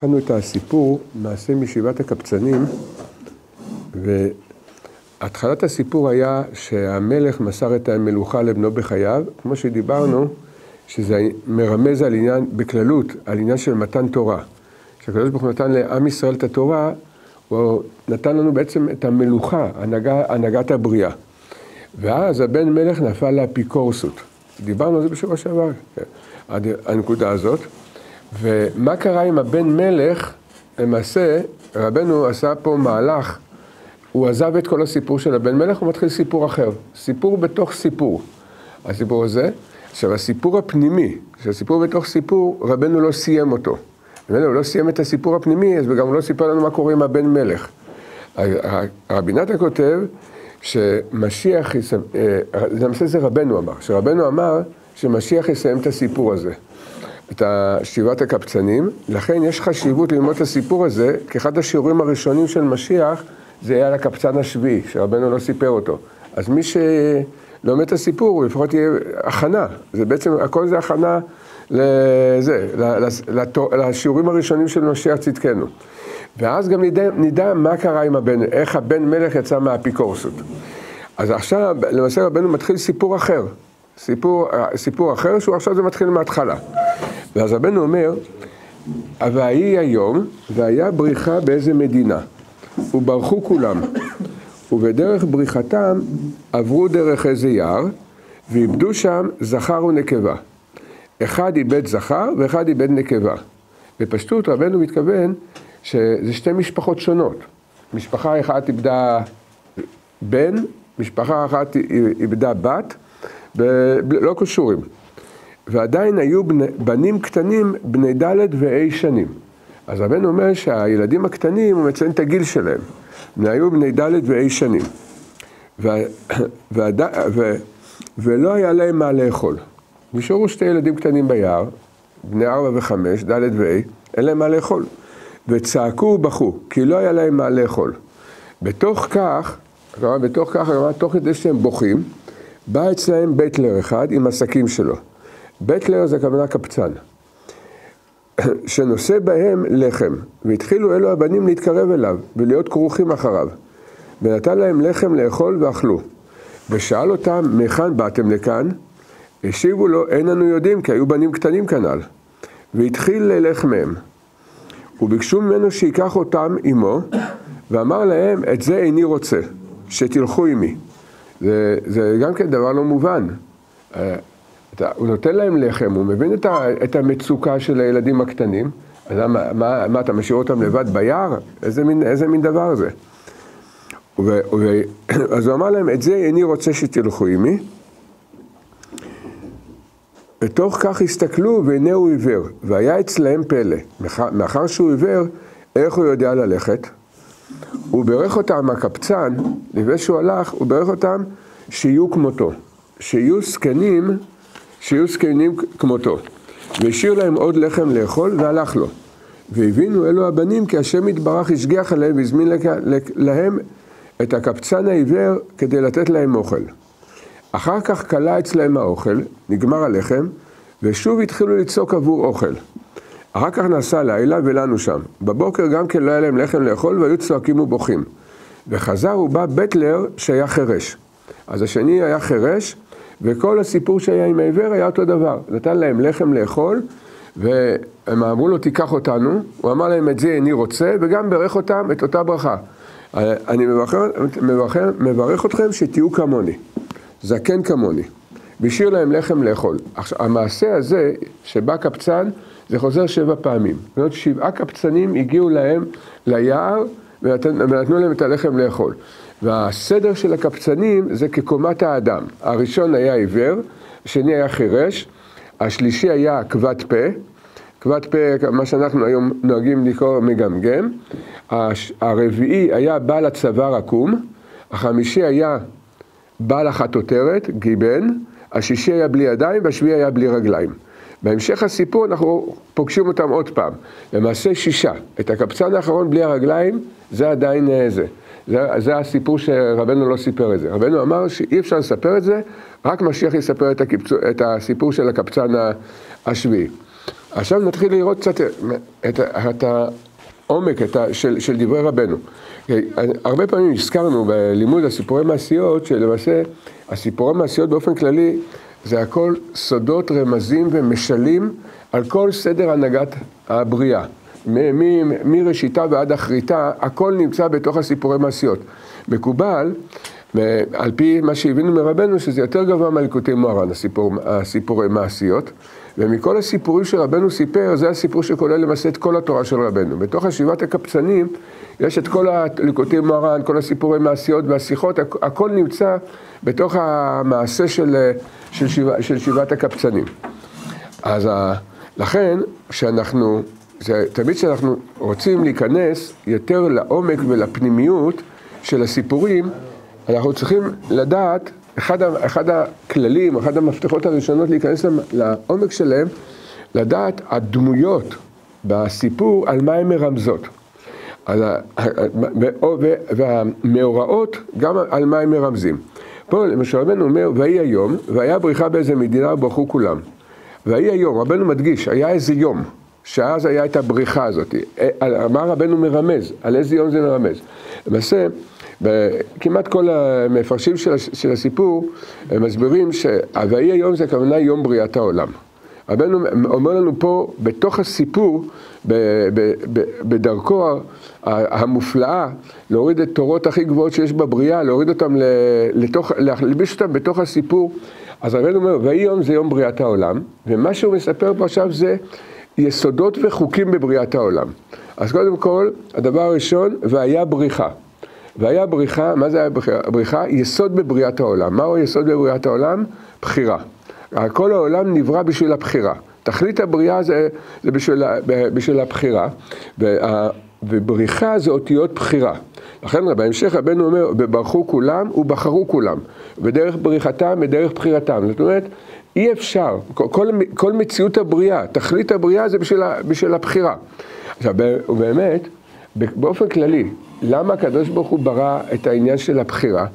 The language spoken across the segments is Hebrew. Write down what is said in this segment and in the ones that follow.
התחלנו את הסיפור, מעשה מישיבת הקבצנים, והתחלת הסיפור היה שהמלך מסר את המלוכה לבנו בחייו, כמו שדיברנו, שזה מרמז על עניין, בכללות, על עניין של מתן תורה. כשהקדוש ברוך הוא נתן לעם ישראל את התורה, הוא נתן לנו בעצם את המלוכה, הנהגת הבריאה. ואז הבן מלך נפל לאפיקורסות. דיברנו על זה בשבוע שעבר, עד הנקודה הזאת. ומה קרה עם הבן מלך? למעשה, רבנו עשה פה מהלך, הוא עזב את כל הסיפור של הבן מלך, הוא מתחיל סיפור אחר. סיפור בתוך סיפור. הסיפור הזה, עכשיו הסיפור הפנימי, שהסיפור בתוך סיפור, רבנו לא סיים אותו. הוא לא סיים את הסיפור הפנימי, אז וגם הוא לא סיפר לנו מה קורה עם הבן מלך. רבי נתן כותב שמשיח, למעשה זה רבנו אמר, שרבנו אמר שמשיח יסיים את הסיפור הזה, את שיבת הקבצנים, לכן יש חשיבות ללמוד את הסיפור הזה, כאחד השיעורים הראשונים של משיח, זה היה על הקבצן השביעי, שרבנו לא סיפר אותו. אז מי שלומד את הסיפור, הוא לפחות יהיה הכנה, זה בעצם, הכל זה הכנה לשיעורים הראשונים של משיח צדקנו. ואז גם נדע מה קרה עם הבן, איך הבן מלך יצא מהאפיקורסות. אז עכשיו, למעשה רבנו מתחיל סיפור אחר. סיפור אחר, שהוא עכשיו זה מתחיל מההתחלה. ואז רבנו אומר, ויהי היום, והיה בריחה באיזה מדינה, וברחו כולם, ובדרך בריחתם עברו דרך איזה יער, ואיבדו שם זכר ונקבה. אחד איבד זכר ואחד איבד נקבה. בפשטות רבנו מתכוון שזה שתי משפחות שונות. משפחה אחת איבדה בן, משפחה אחת איבדה בת, לא קשורים. ועדיין היו בנים קטנים בני ד' וה' שנים. אז רבנו אומר שהילדים הקטנים, הוא מציין את הגיל שלהם. היו בני ד' וה' שנים. ולא היה להם מה לאכול. נשארו שתי ילדים קטנים ביער, בני 4 ו-5, ד' וה', אין להם מה לאכול. וצעקו ובכו, כי לא היה להם מה לאכול. בתוך כך, תוך כדי שהם בוכים, בא אצלהם בטלר אחד עם הסכים שלו. בטלר זה כמובן קבצן, שנושא בהם לחם, והתחילו אלו הבנים להתקרב אליו, ולהיות כרוכים אחריו. ונתן להם לחם לאכול ואכלו. ושאל אותם, מכאן באתם לכאן? השיבו לו, אין לנו יודעים, כי היו בנים קטנים כנ"ל. והתחיל ללך מהם. וביקשו ממנו שיקח אותם עמו, ואמר להם, את זה איני רוצה, שתלכו עמי. זה גם כן דבר לא מובן. הוא נותן להם לחם, הוא מבין את המצוקה של הילדים הקטנים, אז מה אתה משאיר אותם לבד ביער? איזה מין דבר זה? אז הוא אמר להם, את זה איני רוצה שתלכו עמי. בתוך כך הסתכלו והנה הוא עיוור, והיה אצלהם פלא. מאחר שהוא עיוור, איך הוא יודע ללכת? הוא ברך אותם, הקבצן, לפני שהוא הלך, הוא ברך אותם שיהיו כמותו, שיהיו זקנים כמותו. והשאיר להם עוד לחם לאכול והלך לו. והבינו אלו הבנים כי השם יתברך השגיח עליהם והזמין להם את הקבצן העיוור כדי לתת להם אוכל. אחר כך קלה אצלהם האוכל, נגמר הלחם, ושוב התחילו לצעוק עבור אוכל. אחר כך נסע לילה ולנו שם. בבוקר גם כן לא היה להם לחם לאכול והיו צועקים ובוכים. וחזר ובא בטלר שהיה חרש. אז השני היה חרש, וכל הסיפור שהיה עם העיוור היה אותו דבר. נתן להם לחם לאכול, והם אמרו לו תיקח אותנו, הוא אמר להם את זה איני רוצה, וגם ברך אותם את אותה ברכה. אני מברך אתכם שתהיו כמוני, זקן כמוני. והשאיר להם לחם לאכול. עכשיו, המעשה הזה שבא קבצן, זה חוזר 7 פעמים. זאת אומרת, 7 קבצנים הגיעו להם ליער, ונתנו להם את הלחם לאכול. והסדר של הקבצנים זה כקומת האדם. הראשון היה עיוור, השני היה חירש, השלישי היה כבד פה, כבד פה, מה שאנחנו היום נוהגים לקרוא מגמגם, הרביעי היה בעל הצוואר עקום, החמישי היה בעל החטוטרת, גיבן, השישי היה בלי ידיים והשביעי היה בלי רגליים. בהמשך הסיפור אנחנו פוגשים אותם עוד פעם. למעשה 6. את הקבצן האחרון בלי הרגליים, זה עדיין זה. זה הסיפור שרבנו לא סיפר את זה. רבנו אמר שאי אפשר לספר את זה, רק משיח יספר את הסיפור של הקבצן השביעי. עכשיו נתחיל לראות קצת את העומק של דברי רבנו. הרבה פעמים הזכרנו בלימוד הסיפורי מעשיות, שלמעשה הסיפורי מעשיות באופן כללי זה הכל סודות, רמזים ומשלים על כל סדר הנהגת הבריאה. מראשיתה ועד אחריתה, הכל נמצא בתוך הסיפורי מעשיות. מקובל, על פי מה שהבינו מרבנו, שזה יותר גבוה מהליקוטי מוהר"ן, הסיפורי מעשיות, ומכל הסיפורים שרבנו סיפר, זה הסיפור שכולל למעשה את כל התורה של רבנו. בתוך השבעת הקבצנים, יש את כל הליקוטי מוהר"ן, כל הסיפורי מעשיות והשיחות, הכל נמצא בתוך המעשה של שבעת הקבצנים. אז לכן, תמיד שאנחנו רוצים להיכנס יותר לעומק ולפנימיות של הסיפורים, אנחנו צריכים לדעת, אחד הכללים, אחד המפתחות הראשונות להיכנס לעומק שלהם, לדעת הדמויות בסיפור על מה הן מרמזות. והמאורעות גם על מה הם מרמזים. פה למשל רבנו אומר, והיא היום, והיה בריחה באיזה מדינה וברכו כולם. והיא היום, רבנו מדגיש, היה איזה יום, שאז היה את הבריחה הזאת. מה רבנו מרמז? על איזה יום זה מרמז? למעשה, כמעט כל המפרשים של הסיפור מסבירים שהוואי היום זה הכוונה יום בריאת העולם. רבנו אומר לנו פה בתוך הסיפור, בדרכו המופלאה, להוריד את תורות הכי גבוהות שיש בבריאה, להוריד אותם להלביש אותם בתוך הסיפור. אז רבנו אומר, והיא יום זה יום בריאת העולם, ומה שהוא מספר פה עכשיו זה יסודות וחוקים בבריאת העולם. אז קודם כל, הדבר הראשון, והיה בריחה. והיה בריחה, מה זה היה בריחה? יסוד בבריאת העולם. מהו יסוד בבריאת העולם? בחירה. כל העולם נברא בשביל הבחירה. תכלית הבריאה זה בשביל הבחירה, ובריחה זה אותיות בחירה. לכן בהמשך רבנו אומר, וברכו כולם ובחרו כולם, ודרך בריחתם ודרך בחירתם. זאת אומרת, אי אפשר, כל מציאות הבריאה, תכלית הבריאה זה בשביל הבחירה. עכשיו, ובאמת, באופן כללי, למה הקדוש ברוך הוא ברא את העניין של הבחירה?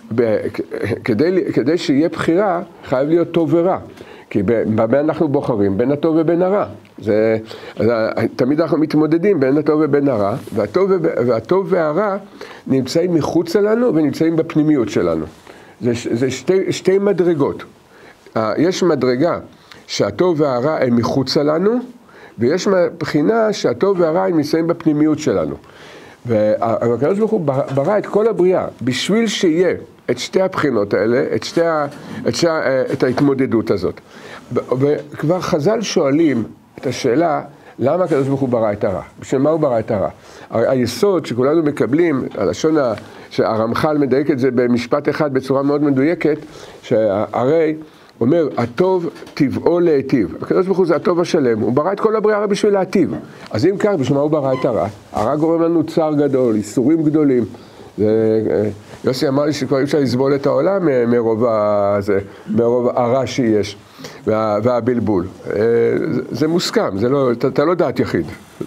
כדי שיהיה בחירה, חייב להיות טוב ורע. כי במה אנחנו בוחרים? בין הטוב ובין הרע. תמיד אנחנו מתמודדים בין הטוב ובין הרע, והטוב והרע נמצאים מחוץ לנו ונמצאים בפנימיות שלנו. זה שתי מדרגות. יש מדרגה שהטוב והרע הם מחוץ לנו, ויש בחינה שהטוב והרע הם נמצאים בפנימיות שלנו. והקדוש ברוך הוא ברא את כל הבריאה, בשביל שיהיה את שתי הבחינות האלה, את ההתמודדות הזאת. וכבר חז"ל שואלים את השאלה, למה הקדוש ברוך הוא ברא את הרע? בשביל מה הוא ברא את הרע? היסוד שכולנו מקבלים, הלשון שהרמח"ל מדייק את זה במשפט אחד בצורה מאוד מדויקת, שהרי אומר, הטוב טבעו להיטיב. הקדוש ברוך הוא זה הטוב השלם, הוא ברא את כל הבריאה בשביל להיטיב. אז אם כך, בשביל מה הוא ברא את הרע? הרע גורם לנו צער גדול, איסורים גדולים. יוסי אמר לי שכבר אי אפשר לסבול את העולם מרוב הרע שיש, והבלבול. זה מוסכם, אתה לא דעת יחיד.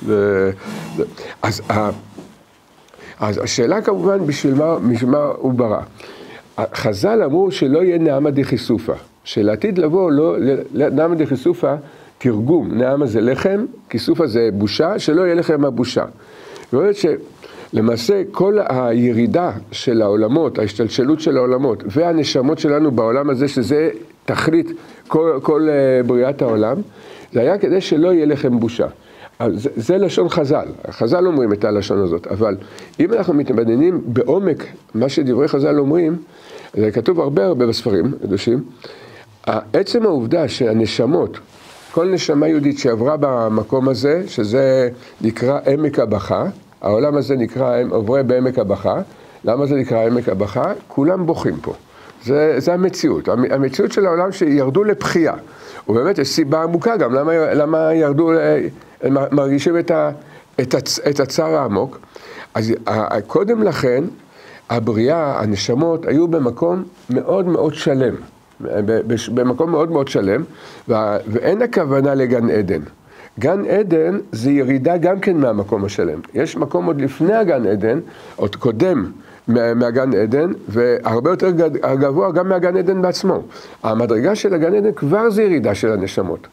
אז השאלה כמובן, בשביל מה הוא ברא? חז"ל אמרו שלא יהיה נעמה דחיסופה, שלעתיד לבוא, נעמה דחיסופה, תרגום, נעמה זה לחם, כיסופה זה בושה, שלא יהיה לכם הבושה. זאת אומרת שלמעשה כל הירידה של העולמות, ההשתלשלות של העולמות, והנשמות שלנו בעולם הזה, שזה תכלית כל בריאת העולם, זה היה כדי שלא יהיה לכם בושה. זה לשון חז"ל, חז"ל אומרים את הלשון הזאת, אבל אם אנחנו מתבוננים בעומק מה שדברי חז"ל אומרים, זה כתוב הרבה בספרים קדושים, עצם העובדה שהנשמות, כל נשמה יהודית שעברה במקום הזה, שזה נקרא עמק הבכה, העולם הזה נקרא עוברי בעמק הבכה, למה זה נקרא עמק הבכה? כולם בוכים פה, זה המציאות, המציאות של העולם שירדו לבכייה, ובאמת יש סיבה עמוקה גם, למה ירדו, מרגישים את הצער העמוק. אז קודם לכן, הבריאה, הנשמות, היו במקום מאוד מאוד שלם, במקום מאוד מאוד שלם, ואין הכוונה לגן עדן. גן עדן זה ירידה גם כן מהמקום השלם. יש מקום עוד לפני הגן עדן, עוד קודם מהגן עדן, והרבה יותר גבוה גם מהגן עדן בעצמו. המדרגה של הגן עדן כבר זה ירידה של הנשמות.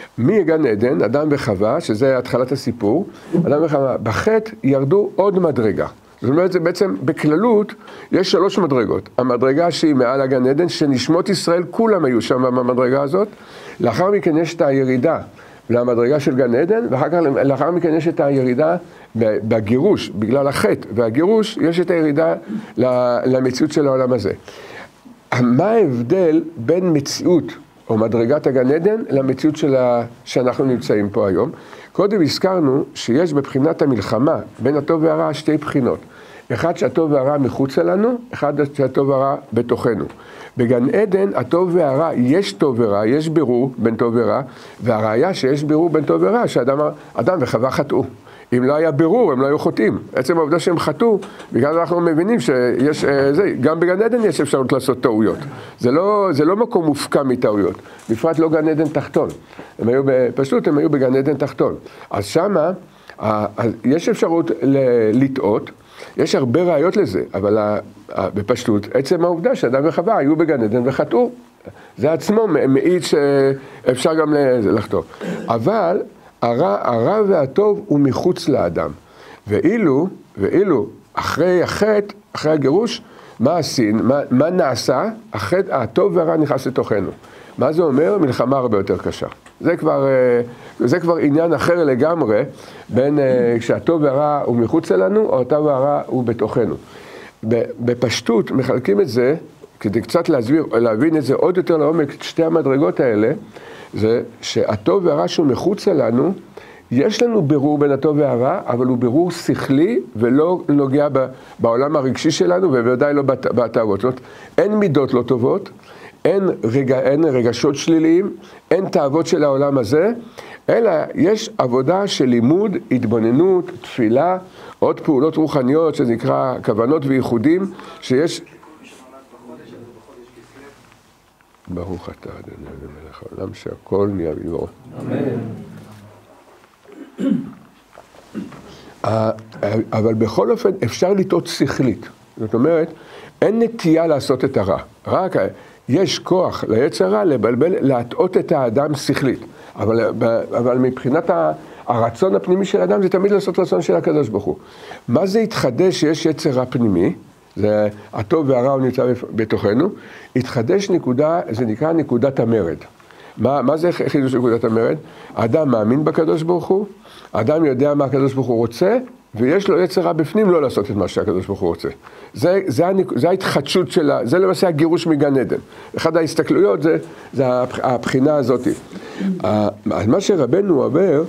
מגן עדן, אדם וחווה, שזה התחלת הסיפור, אדם וחווה, בחטא ירדו עוד מדרגה. זאת אומרת, זה בעצם בכללות, יש 3 מדרגות. המדרגה שהיא מעל הגן עדן, שנשמות ישראל כולם היו שם במדרגה הזאת. לאחר מכן יש את הירידה למדרגה של גן עדן, ולאחר מכן יש את הירידה בגירוש, בגלל החטא. והגירוש, יש את הירידה למציאות של העולם הזה. מה ההבדל בין מציאות או מדרגת הגן עדן למציאות שאנחנו נמצאים פה היום? קודם הזכרנו שיש בבחינת המלחמה בין הטוב והרע 2 בחינות. אחד שהטוב והרע מחוצה לנו, אחד שהטוב והרע בתוכנו. בגן עדן הטוב והרע, יש טוב ורע, יש בירור בין טוב ורע, והראיה שיש בירור בין טוב ורע, שאדם וחווה חטאו. אם לא היה בירור, הם לא היו חוטאים. עצם העובדה שהם חטאו, בגלל אנחנו מבינים שיש, גם בגן עדן יש אפשרות לעשות טעויות. זה לא מקום מופקע מטעויות. בפרט לא גן עדן תחתון. פשוט הם היו בגן עדן תחתון. אז שמה, יש אפשרות לטעות, יש הרבה ראיות לזה, אבל בפשטות, עצם העובדה שאדם וחווה היו בגן עדן וחטאו. זה עצמו מעיד שאפשר גם לחטוא. אבל הרע והטוב הוא מחוץ לאדם. ואילו אחרי החטא, אחרי הגירוש, מה נעשה? הטוב והרע נכנס לתוכנו. מה זה אומר? מלחמה הרבה יותר קשה. זה כבר עניין אחר לגמרי, בין כשהטוב והרע הוא מחוץ לנו, או הטוב והרע הוא בתוכנו. בפשטות מחלקים את זה, כדי קצת להבין את זה עוד יותר לעומק, 2 המדרגות האלה, זה שהטוב והרע שהוא מחוץ לנו, יש לנו בירור בין הטוב והרע, אבל הוא בירור שכלי ולא נוגע בעולם הרגשי שלנו, ובוודאי לא בתאוות. זאת אומרת, אין מידות לא טובות, אין רגשות שליליים, אין תאוות של העולם הזה, אלא יש עבודה של לימוד, התבוננות, תפילה, עוד פעולות רוחניות, שזה נקרא כוונות וייחודים, שיש... ברוך אתה, אדוני מלך העולם, שהכל נהיה בדברו. אבל בכל אופן אפשר לטעות שכלית. זאת אומרת, אין נטייה לעשות את הרע. רק יש כוח ליצר הרע לבלבל, להטעות את האדם שכלית. אבל מבחינת הרצון הפנימי של האדם, זה תמיד לעשות רצון של הקדוש ברוך הוא. מה זה התחדש שיש יצר רע פנימי? זה הטוב והרע הוא נמצא בתוכנו. התחדש נקודה, זה נקרא נקודת המרד. מה זה חידוש נקודת המרד? האדם מאמין בקדוש ברוך הוא, האדם יודע מה הקדוש ברוך הוא רוצה, ויש לו יצר רע בפנים לא לעשות את מה שהקדוש ברוך הוא רוצה. זה ההתחדשות שלה, זה למעשה הגירוש מגן עדן. אחד ההסתכלויות זה הבחינה הזאת. מה שרבנו אומר,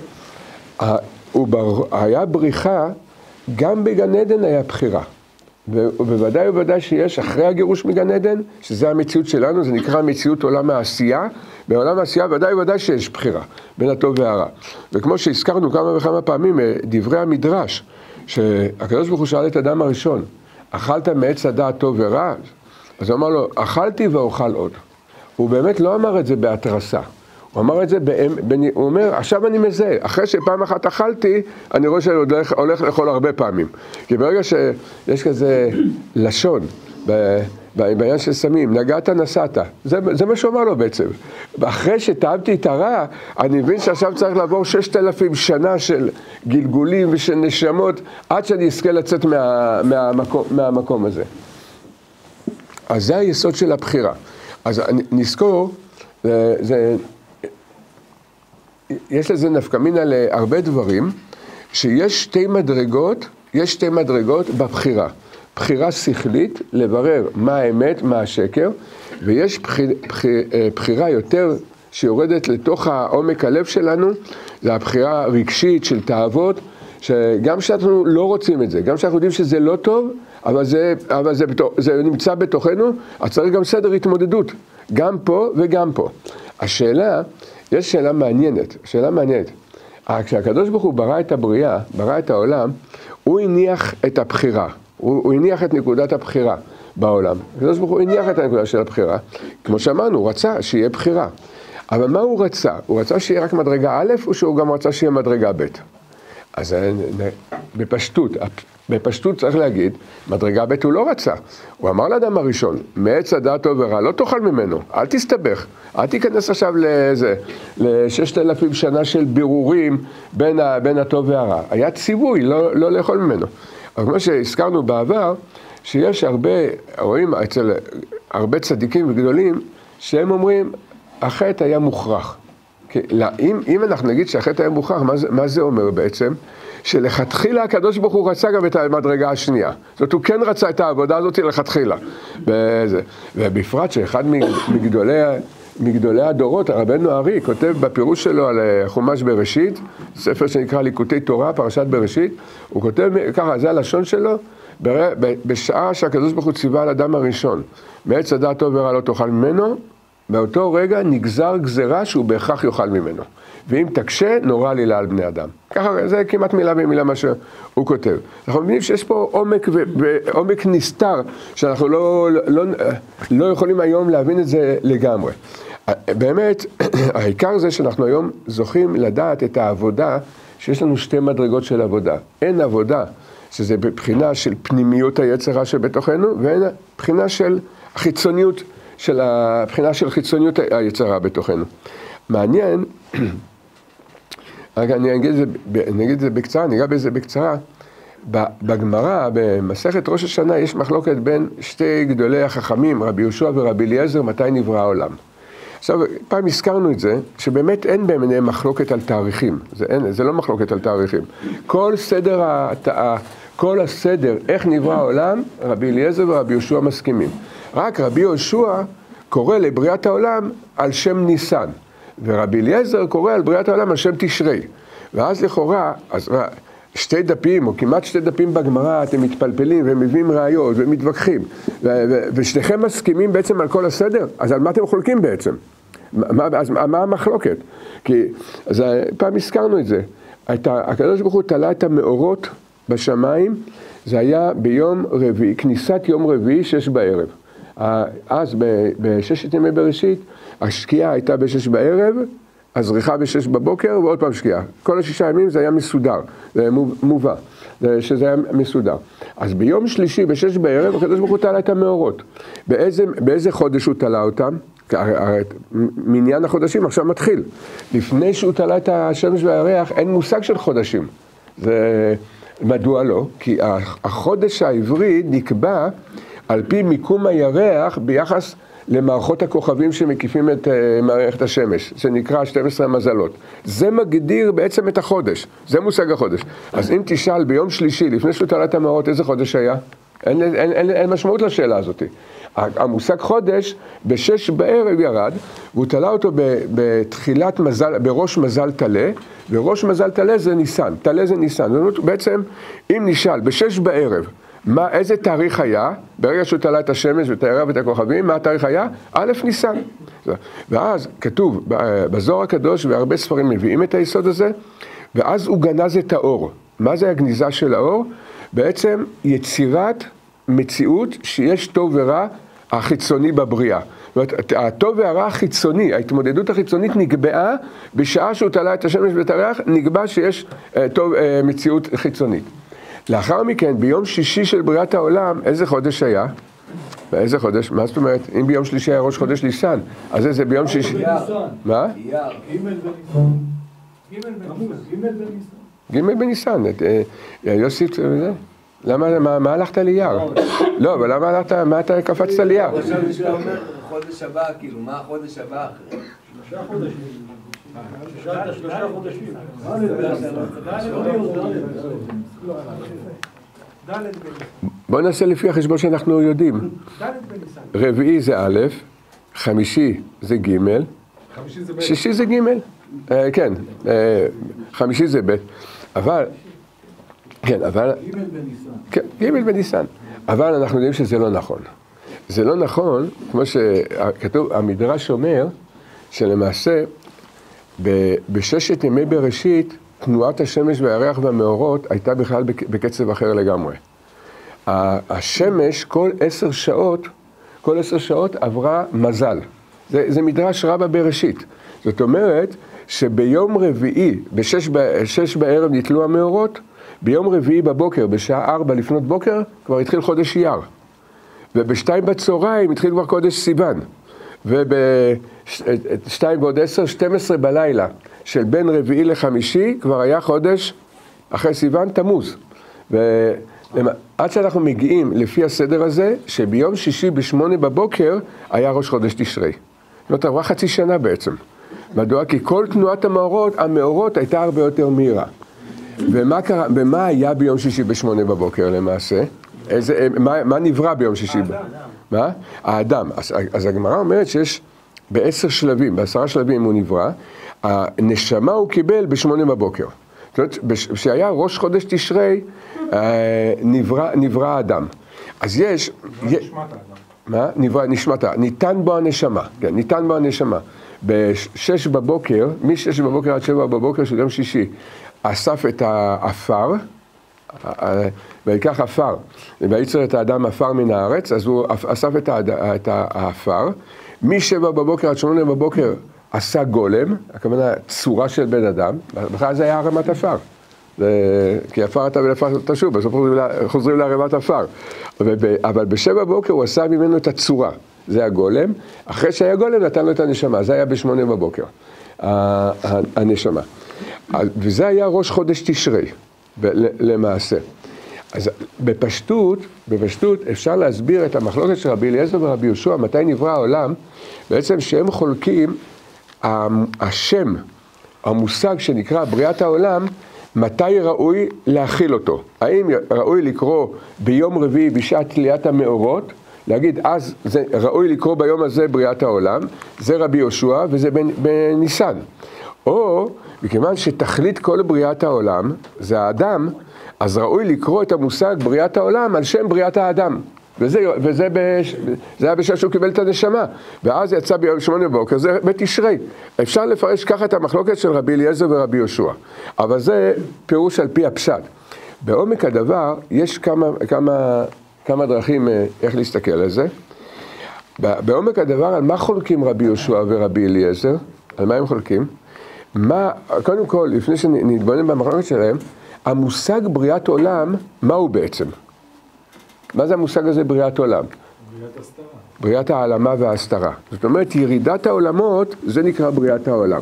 היה בריחה, גם בגן עדן היה בחירה. ובוודאי שיש אחרי הגירוש מגן עדן, שזה המציאות שלנו, זה נקרא מציאות עולם העשייה, בעולם העשייה ודאי שיש בחירה בין הטוב והרע. וכמו שהזכרנו כמה וכמה פעמים, דברי המדרש, שהקדוש ברוך הוא שאל את האדם הראשון, אכלת מעץ הדעת טוב ורע? אז הוא אמר לו, אכלתי ואוכל עוד. הוא באמת לא אמר את זה בהתרסה. הוא אמר את זה, הוא אומר, עכשיו אני מזהה, אחרי שפעם אחת אכלתי, אני רואה שאני הולך לאכול הרבה פעמים. כי ברגע שיש כזה לשון, בעניין של סמים, נגעת נסעת, זה מה שהוא אמר לו בעצם. ואחרי שטעמתי את הרע, אני מבין שעכשיו צריך לעבור 6,000 שנה של גלגולים ושל נשמות, עד שאני אזכה לצאת מהמקום הזה. אז זה היסוד של הבחירה. אז נזכור, יש לזה נפקא מינה להרבה דברים, שיש 2 מדרגות בבחירה. בחירה שכלית, לברר מה האמת, מה השקר, ויש בחירה יותר שיורדת לתוך העומק הלב שלנו, זה הבחירה הרגשית של תאוות, שגם שאנחנו לא רוצים את זה, גם שאנחנו יודעים שזה לא טוב, אבל זה נמצא בתוכנו, אז צריך גם סדר התמודדות, גם פה וגם פה. יש שאלה מעניינת. כשהקדוש ברוך הוא ברא את הבריאה, ברא את העולם, הוא הניח את הבחירה, הוא הניח את נקודת הבחירה בעולם. הקדוש ברוך הוא הניח את הנקודה של הבחירה, כמו שאמרנו, הוא רצה שיהיה בחירה. אבל מה הוא רצה? הוא רצה שיהיה רק מדרגה א', או שהוא גם רצה שיהיה מדרגה ב'? אז בפשטות, בפשטות צריך להגיד, מדרגה ב' הוא לא רצה. הוא אמר לאדם הראשון, מעץ הדעת טוב ורע, לא תאכל ממנו, אל תסתבך, אל תיכנס עכשיו ל6,000 שנה של בירורים בין הטוב והרע. היה ציווי לא לאכול ממנו. אבל כמו שהזכרנו בעבר, שיש רואים אצל הרבה צדיקים וגדולים, שהם אומרים, החטא היה מוכרח. אם אנחנו נגיד שהחטא היה מוכרח, מה זה אומר בעצם? שלכתחילה הקדוש ברוך הוא רצה גם את המדרגה השנייה. זאת אומרת, הוא כן רצה את העבודה הזאת לכתחילה. ובפרט שאחד מגדולי הדורות, רבנו הארי, כותב בפירוש שלו על חומש בראשית, ספר שנקרא ליקוטי תורה, פרשת בראשית, הוא כותב ככה, זה הלשון שלו, בשעה שהקדוש ברוך הוא ציווה על אדם הראשון, מעץ הדעת טוב ורע לא תאכל ממנו, באותו רגע נגזר גזרה שהוא בהכרח יאכל ממנו. ואם תקשה, נורא עלילה על בני אדם. ככה, זה כמעט מילה במילה מה שהוא כותב. אנחנו מבינים שיש פה עומק נסתר, שאנחנו לא יכולים היום להבין את זה לגמרי. באמת, העיקר זה שאנחנו היום זוכים לדעת את העבודה, שיש לנו שתי מדרגות של עבודה. אין עבודה, שזה בבחינה של פנימיות היצרה שבתוכנו, ואין בחינה של חיצוניות, הבחינה של חיצוניות היצרה בתוכנו. מעניין, אני אגיד את זה בקצרה, ניגע בזה בקצרה. בגמרא, במסכת ראש השנה, יש מחלוקת בין שתי גדולי החכמים, רבי יהושע ורבי אליעזר, מתי נברא העולם. עכשיו, פעם הזכרנו את זה, שבאמת אין ביניהם מחלוקת על תאריכים. זה לא מחלוקת על תאריכים. כל הסדר, איך נברא העולם, רבי אליעזר ורבי יהושע מסכימים. רק רבי יהושע קורא לבריאת העולם על שם ניסן. ורבי אליעזר קורא על בריאת העולם על שם תשרי. ואז לכאורה, שתי דפים, או כמעט שתי דפים בגמרא, אתם מתפלפלים ומביאים ראיות ומתווכחים, ושניכם מסכימים בעצם על כל הסדר, אז על מה אתם חולקים בעצם? אז מה המחלוקת? אז פעם הזכרנו את זה. הקדוש ברוך הוא תלה את המאורות בשמיים, זה היה ביום רביעי, כניסת יום רביעי, 6 בערב. אז בששת ימי בראשית, השקיעה הייתה ב6 בערב, הזריחה ב6 בבוקר ועוד פעם שקיעה. כל 6 ימים זה היה מסודר, זה מובא, שזה היה מסודר. אז ביום שלישי ב6 בערב, הקדוש ברוך הוא תלה את המאורות. באיזה חודש הוא תלה אותם? מניין החודשים עכשיו מתחיל. לפני שהוא תלה את השמש והירח, אין מושג של חודשים. מדוע לא? כי החודש העברי נקבע על פי מיקום הירח ביחס למערכות הכוכבים שמקיפים את מערכת השמש, שנקרא 12 המזלות. זה מגדיר בעצם את החודש, זה מושג החודש. אז אם תשאל ביום שלישי, לפני שהוא תלה את המאורות, איזה חודש היה? אין משמעות לשאלה הזאת. המושג חודש ב6 בערב ירד, והוא תלה אותו בתחילת מזל, בראש מזל תלה, וראש מזל תלה זה ניסן, תלה זה ניסן. זאת אומרת, בעצם, אם נשאל ב6 בערב, איזה תאריך היה? ברגע שהוא תלה את השמש ואת הירח ואת הכוכבים, מה התאריך היה? א' ניסן. ואז כתוב בזוהר הקדוש, והרבה ספרים מביאים את היסוד הזה, ואז הוא גנז את האור. מה זה הגניזה של האור? בעצם יצירת מציאות שיש טוב ורע החיצוני בבריאה. זאת אומרת, הטוב והרע החיצוני, ההתמודדות החיצונית נקבעה, בשעה שהוא תלה את השמש ואת הירח, נקבע שיש מציאות חיצונית. לאחר מכן, ביום שישי של בריאת העולם, איזה חודש היה? באיזה חודש? מה זאת אומרת? אם ביום שלישי היה ראש חודש ניסן, אז זה ביום שישי... מה? ג' בניסן. יוסי, למה, מה הלכת ליער? לא, אבל למה הלכת, מה אתה קפצת ליער? עכשיו שאתה אומר חודש הבא, כאילו, מה החודש הבא? 3 חודשים. שאלת 3 חודשים. בוא נעשה לפי החשבון שאנחנו יודעים. רביעי זה א', חמישי זה ג', שישי זה ג', כן, חמישי זה ב', אבל, כן, אבל, ג' בניסן, אבל אנחנו יודעים שזה לא נכון. זה לא נכון, כמו שכתוב, המדרש אומר, שלמעשה, בששת ימי בראשית, תנועת השמש והירח והמאורות הייתה בכלל בקצב אחר לגמרי. השמש כל 10 שעות עברה מזל. זה מדרש רבה בראשית. זאת אומרת שביום רביעי, ב6 בערב נתלו המאורות, ביום רביעי בבוקר, בשעה 4 לפנות בוקר, כבר התחיל חודש אייר. ובשתיים בצהריים התחיל כבר חודש סיוון. ובשתיים ועוד 10, 12 בלילה של בין רביעי לחמישי, כבר היה חודש אחרי סיוון תמוז. ועד שאנחנו מגיעים לפי הסדר הזה, שביום שישי ב8 בבוקר היה ראש חודש תשרי. זאת עברה חצי שנה בעצם. מדוע? כי כל תנועת המאורות הייתה הרבה יותר מהירה. ומה היה ביום שישי ב8 בבוקר למעשה? מה נברא ביום שישי? מה? האדם. אז הגמרא אומרת שיש ב10 שלבים, ב10 שלבים הוא נברא, הנשמה הוא קיבל ב8 בבוקר. זאת אומרת, כשהיה ראש חודש תשרי, נברא האדם. אז יש... נשמת האדם. מה? נברא, נשמת, ניתן בו הנשמה, כן, ניתן בו הנשמה. ב6 בבוקר, מ6 בבוקר עד 7 בבוקר של יום שישי, אסף את האפר, ויקח אפר, וייצר את האדם אפר מן הארץ, אז הוא אסף את האפר, מ7 בבוקר עד 8 בבוקר עשה גולם, הכוונה צורה של בן אדם, בכלל זה היה הרמת אפר. כי אפר אתה ולפר תשוב, בסוף חוזרים להרמת אפר. אבל ב7 בבוקר הוא עשה ממנו את הצורה, זה הגולם, אחרי שהיה גולם נתן לו את הנשמה, זה היה ב8 בבוקר, הנשמה. וזה היה ראש חודש תשרי, למעשה. אז בפשטות אפשר להסביר את המחלוקת של רבי אליעזר ורבי יהושע, מתי נברא העולם, בעצם שהם חולקים, השם, המושג שנקרא בריאת העולם, מתי ראוי להכיל אותו? האם ראוי לקרוא ביום רביעי בשעת תליית המאורות, להגיד אז זה ראוי לקרוא ביום הזה בריאת העולם, זה רבי יהושע וזה בניסן. או מכיוון שתכלית כל בריאת העולם זה האדם, אז ראוי לקרוא את המושג בריאת העולם על שם בריאת האדם. וזה היה בשעה שהוא קיבל את הנשמה, ואז יצא ביום 8 בבוקר, זה בתשרי. אפשר לפרש ככה את המחלוקת של רבי אליעזר ורבי יהושע, אבל זה פירוש על פי הפשט. בעומק הדבר יש כמה דרכים איך להסתכל על זה. בעומק הדבר, על מה חולקים רבי יהושע ורבי אליעזר? על מה הם חולקים? קודם כל, לפני שנתבונן במחלוקת שלהם, המושג בריאת עולם, מה הוא בעצם? מה זה המושג הזה בריאת עולם? בריאת הסתרה. בריאת העלמה וההסתרה. זאת אומרת, ירידת העולמות, זה נקרא בריאת העולם.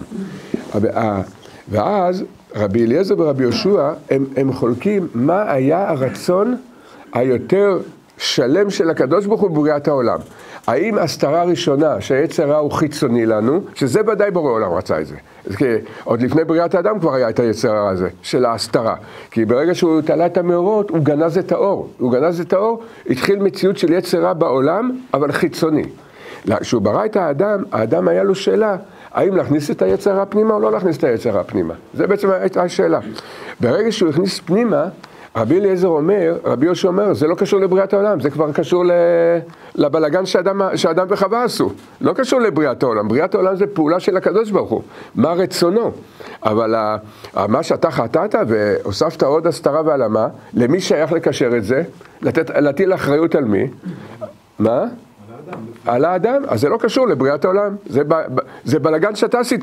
ואז רבי אליעזר ורבי יהושע, הם חולקים מה היה הרצון היותר שלם של הקדוש ברוך הוא בבריאת העולם. האם הסתרה הראשונה שהיצר הרע הוא חיצוני לנו, שזה ודאי בורא עולם רצה את זה. כי עוד לפני בריאת האדם כבר היה את היצר הרע הזה, של ההסתרה. כי ברגע שהוא תלה את המאורות, הוא גנז את האור. הוא גנז את האור, התחיל מציאות של יצר רע בעולם, אבל חיצוני. כשהוא ברא את האדם היה לו שאלה, האם להכניס את היצר הרע פנימה או לא להכניס את היצר הרע פנימה. זה בעצם הייתה השאלה. ברגע שהוא הכניס פנימה, רבי אליעזר אומר, רבי יהושע אומר, זה לא קשור לבריאת העולם, זה כבר קשור לבלגן שאדם וחווה עשו. לא קשור לבריאת העולם, בריאת העולם זה פעולה של הקדוש ברוך הוא, מה רצונו. אבל מה שאתה חטאת והוספת עוד הסתרה והעלמה, למי שייך לקשר את זה? להטיל אחריות על מי? מה? על האדם. אז זה לא קשור לבריאת העולם, זה בלגן שאתה עשית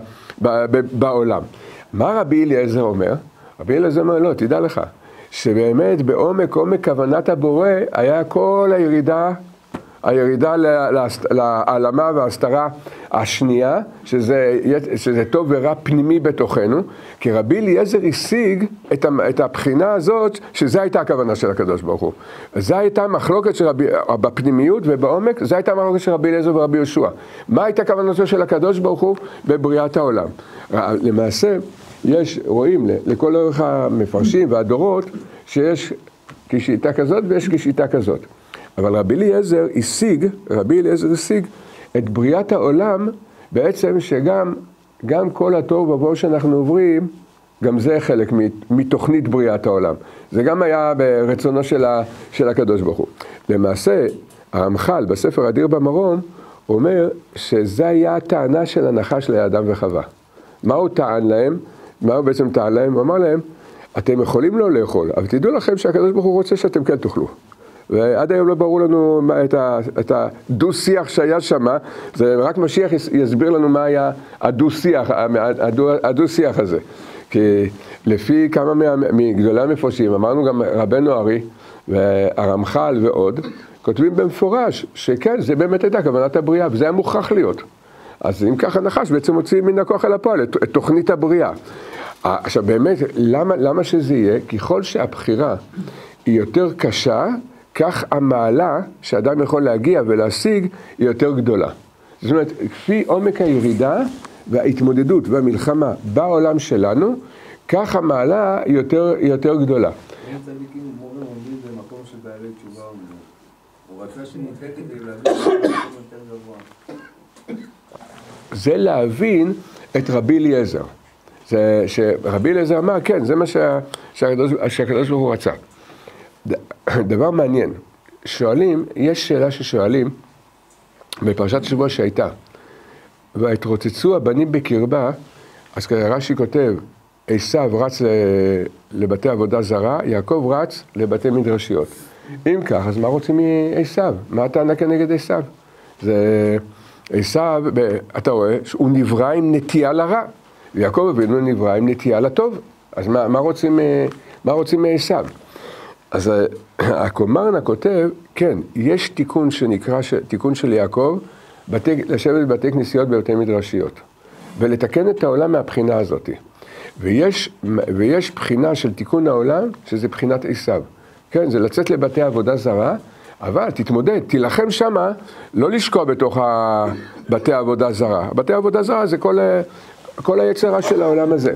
בעולם. מה רבי אליעזר אומר? רבי אליעזר אומר, לא, תדע לך. שבאמת בעומק כוונת הבורא היה כל הירידה להעלמה וההסתרה השנייה, שזה טוב ורע פנימי בתוכנו, כי רבי אליעזר השיג את הבחינה הזאת, שזה הייתה הכוונה של הקדוש ברוך הוא. זו הייתה מחלוקת של בפנימיות ובעומק, זו הייתה מחלוקת של רבי אליעזר ורבי יהושע. מה הייתה כוונתו של הקדוש ברוך הוא בבריאת העולם? למעשה, רואים לכל אורך המפרשים והדורות שיש כשיטה כזאת ויש כשיטה כזאת. אבל רבי אליעזר השיג את בריאת העולם, בעצם שגם כל התוהו ובוהו שאנחנו עוברים, גם זה חלק מתוכנית בריאת העולם. זה גם היה ברצונו של הקדוש ברוך הוא. למעשה, הרמח"ל בספר אדיר במרום אומר שזה היה הטענה של הנחש לאדם וחווה. מה הוא טען להם? מה הוא בעצם טען להם? הוא אמר להם, אתם יכולים לא לאכול, אבל תדעו לכם שהקדוש ברוך הוא רוצה שאתם כן תאכלו. ועד היום לא ברור לנו את הדו-שיח שהיה שם, זה רק משיח יסביר לנו מה היה הדו-שיח הזה. כי לפי כמה מגדולי המפרשים, אמרנו גם רבנו ארי והרמח"ל ועוד, כותבים במפורש שכן, זה באמת הייתה כוונת הבריאה, וזה היה מוכרח להיות. אז אם ככה נחש, בעצם מוציאים מן הכוח אל הפועל, את תוכנית הבריאה. עכשיו באמת, למה שזה יהיה? ככל שהבחירה היא יותר קשה, כך המעלה שאדם יכול להגיע ולהשיג היא יותר גדולה. זאת אומרת, כפי עומק הירידה וההתמודדות והמלחמה בעולם שלנו, כך המעלה היא יותר גדולה. אין צדיקים מורים עומדים במקום של בעלי תשובה אומרים. הוא רצה שנתחק כדי להביא את זה יותר גבוה. זה להבין את רבי אליעזר. שרבי אליעזר אמר, כן, זה מה שהקדוש ברוך הוא רצה. דבר מעניין, שואלים, יש שאלה ששואלים בפרשת השבוע שהייתה, והתרוצצו הבנים בקרבה, אז רש"י כותב, עשיו רץ לבתי עבודה זרה, יעקב רץ לבתי מדרשיות. אם כך, אז מה רוצים מעשיו? מה הטענה כנגד עשיו? זה עשיו, אתה רואה, הוא נברא עם נטייה לרע, ויעקב אבינו נברא עם נטייה לטוב. אז מה רוצים מעשיו? אז הקומרנה כותב, כן, יש תיקון שנקרא תיקון של יעקב, לשבת בבתי כנסיות ובבתי מדרשיות, ולתקן את העולם מהבחינה הזאת. ויש בחינה של תיקון העולם, שזה בחינת עשיו. כן, זה לצאת לבתי עבודה זרה, אבל תתמודד, תילחם שמה, לא לשקוע בתוך בתי עבודה זרה. בתי עבודה זרה זה כל היצרה של העולם הזה.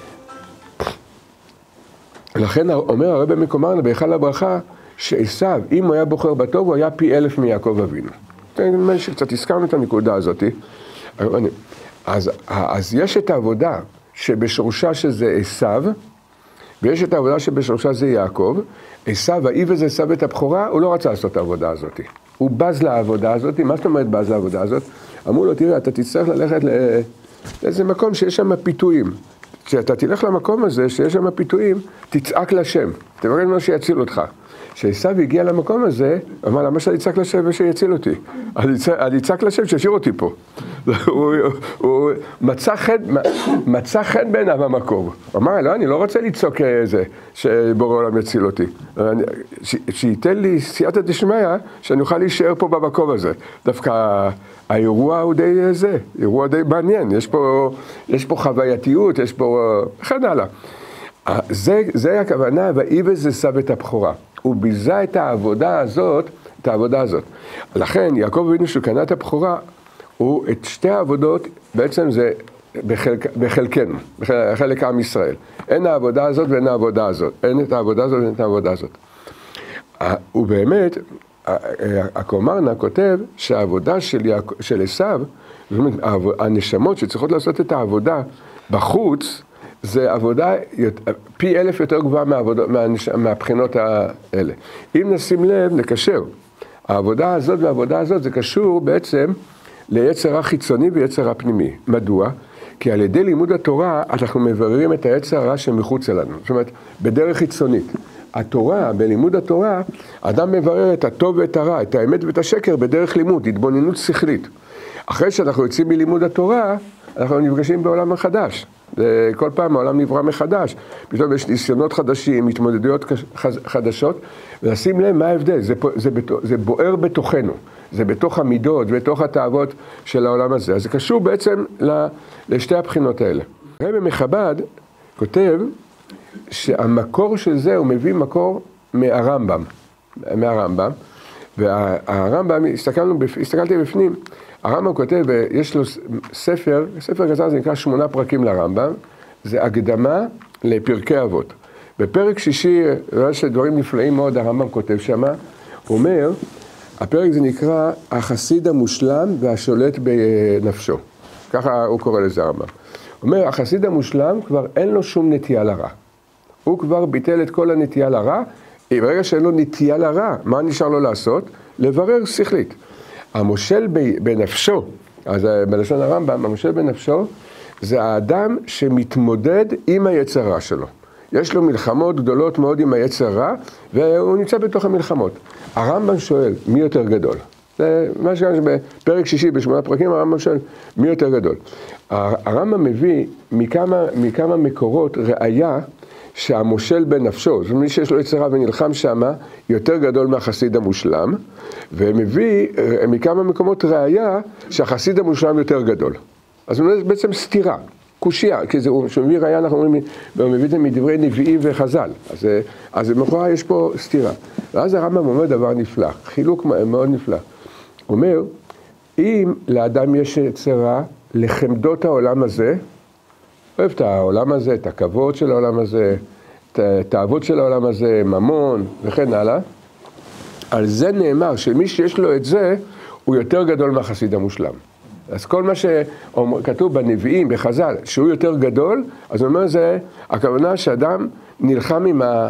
לכן אומר הרב מקומרנה בהיכל הברכה, שעשיו, אם הוא היה בוחר בטוב, הוא היה פי 1000 מיעקב אבינו. נדמה לי שקצת הזכרנו את הנקודה הזאת. אז יש את העבודה שבשורשה שזה עשיו, ויש את העבודה שבשורשה זה יעקב. עשיו, האיב הזה עשיו את הבכורה, הוא לא רצה לעשות את העבודה הזאת. הוא בז לעבודה הזאת. מה זאת אומרת בז לעבודה הזאת? אמרו לו, תראה, אתה תצטרך ללכת לאיזה מקום שיש שם פיתויים. כשאתה תלך למקום הזה, שיש שם פיתויים, תצעק לשם. תברך לנו שיציל אותך. כשעשיו הגיע למקום הזה, אמר, למה שאני אצעק לשם ושיציל אותי? אני אצעק לשם שישאיר אותי פה. הוא מצא חן בעיניו המקום. הוא אמר, לא, אני לא רוצה לצעוק איזה, שבורא עולם יציל אותי. שייתן לי סייעתא דשמיא, שאני אוכל להישאר פה במקום הזה. דווקא האירוע הוא די זה, אירוע די מעניין. יש פה חווייתיות, יש פה אחד הלאה. זה הכוונה, והאיבס זה סב את הבכורה. הוא ביזה את העבודה הזאת, לכן יעקב אבינו שקנה את הבכורה, הוא את שתי העבודות, בעצם זה בחלקנו, בחלק עם ישראל. אין העבודה הזאת ואין העבודה הזאת. אין את העבודה הזאת ואין את העבודה הזאת. הוא באמת, הקומרנה כותב שהעבודה של עשיו, זאת אומרת, הנשמות שצריכות לעשות את העבודה בחוץ, זה עבודה פי 1000 יותר גבוהה מהבחינות האלה. אם נשים לב, נקשר. העבודה הזאת והעבודה הזאת זה קשור בעצם ליצר החיצוני ויצר הפנימי. מדוע? כי על ידי לימוד התורה אנחנו מבררים את היצר הרע שמחוץ אלינו. זאת אומרת, בדרך חיצונית. התורה, בלימוד התורה, אדם מברר את הטוב ואת הרע, את האמת ואת השקר בדרך לימוד, התבוננות שכלית. אחרי שאנחנו יוצאים מלימוד התורה, אנחנו נפגשים בעולם החדש. כל פעם העולם נברא מחדש. פתאום יש ניסיונות חדשים, התמודדויות חדשות, ולשים לב מה ההבדל. זה בוער בתוכנו. זה בתוך המידות, בתוך התאוות של העולם הזה. אז זה קשור בעצם לשתי הבחינות האלה. הרב מחב"ד כותב שהמקור של זה, הוא מביא מקור מהרמב"ם. והרמב"ם, הסתכלתי בפנים, הרמב"ם כותב, יש לו ספר קצר, זה נקרא 8 פרקים לרמב"ם, זה הקדמה לפרקי אבות. בפרק 6, יש דברים נפלאים מאוד, הרמב"ם כותב שמה, הוא אומר, הפרק זה נקרא החסיד המושלם והשולט בנפשו. ככה הוא קורא לזה הרמב"ם. הוא אומר, החסיד המושלם כבר אין לו שום נטייה לרע. הוא כבר ביטל את כל הנטייה לרע, ברגע שאין לו נטייה לרע, מה נשאר לו לעשות? לברר שכלית. המושל בנפשו, אז בלשון הרמב"ם, המושל בנפשו, זה האדם שמתמודד עם היצר רע שלו. יש לו מלחמות גדולות מאוד עם היצר רע, והוא נמצא בתוך המלחמות. הרמב"ם שואל, מי יותר גדול? זה מה שקרה בפרק שישי, בשמונה פרקים, הרמב"ם שואל מי יותר גדול. הרמב"ם מביא מכמה מקורות ראיה שהמושל בנפשו, זאת אומרת, מי שיש לו יצרה ונלחם שמה, יותר גדול מהחסיד המושלם, ומביא מכמה מקומות ראיה שהחסיד המושלם יותר גדול. אז הוא בעצם סתירה, קושייה, כי כשהוא מביא ראיה, אנחנו אומרים, הוא מביא את זה מדברי נביאים וחז"ל, אז במקורה יש פה סתירה. ואז הרמב"ם אומר דבר נפלא, חילוק מאוד נפלא. הוא אומר, אם לאדם יש יצרה לחמדות העולם הזה, אוהב את העולם הזה, את הכבוד של העולם הזה, את התאוות של העולם הזה, ממון וכן הלאה, על זה נאמר שמי שיש לו את זה, הוא יותר גדול מהחסיד המושלם. אז כל מה שכתוב בנביאים, בחז"ל, שהוא יותר גדול, אז הוא אומר זה, הכוונה שאדם נלחם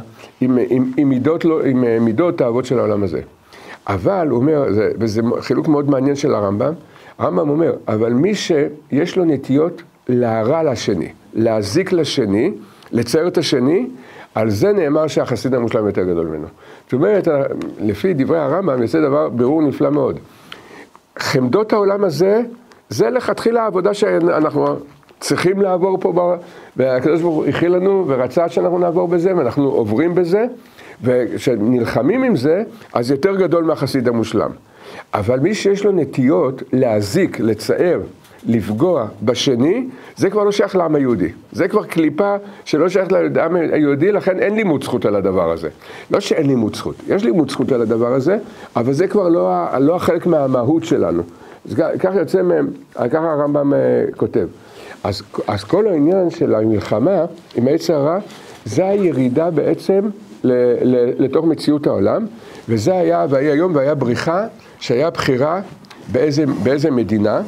עם מידות תאוות של העולם הזה. אבל הוא אומר, וזה חילוק מאוד מעניין של הרמב"ם, הרמב"ם אומר, אבל מי שיש לו נטיות להרע לשני, להזיק לשני, לצייר את השני, על זה נאמר שהחסיד המושלם יותר גדול ממנו. זאת אומרת, לפי דברי הרמב"ם, זה דבר בירור נפלא מאוד. חמדות העולם הזה, זה לכתחילה העבודה שאנחנו צריכים לעבור פה, והקדוש ברוך הוא הכיל לנו ורצה שאנחנו נעבור בזה, ואנחנו עוברים בזה, וכשנלחמים עם זה, אז יותר גדול מהחסיד המושלם. אבל מי שיש לו נטיות להזיק, לצער, לפגוע בשני, זה כבר לא שייך לעם היהודי. זה כבר קליפה שלא שייך לעם היהודי, לכן אין לימוד זכות על הדבר הזה. לא שאין לימוד זכות, יש לימוד זכות על הדבר הזה, אבל זה כבר לא החלק מהמהות שלנו. כך יוצא מהם, ככה הרמב"ם כותב. אז כל העניין של המלחמה עם היצר הרע, זה הירידה בעצם לתוך מציאות העולם, וזה היה, והיה היום, והיה בריחה, שהיה בחירה באיזה מדינה.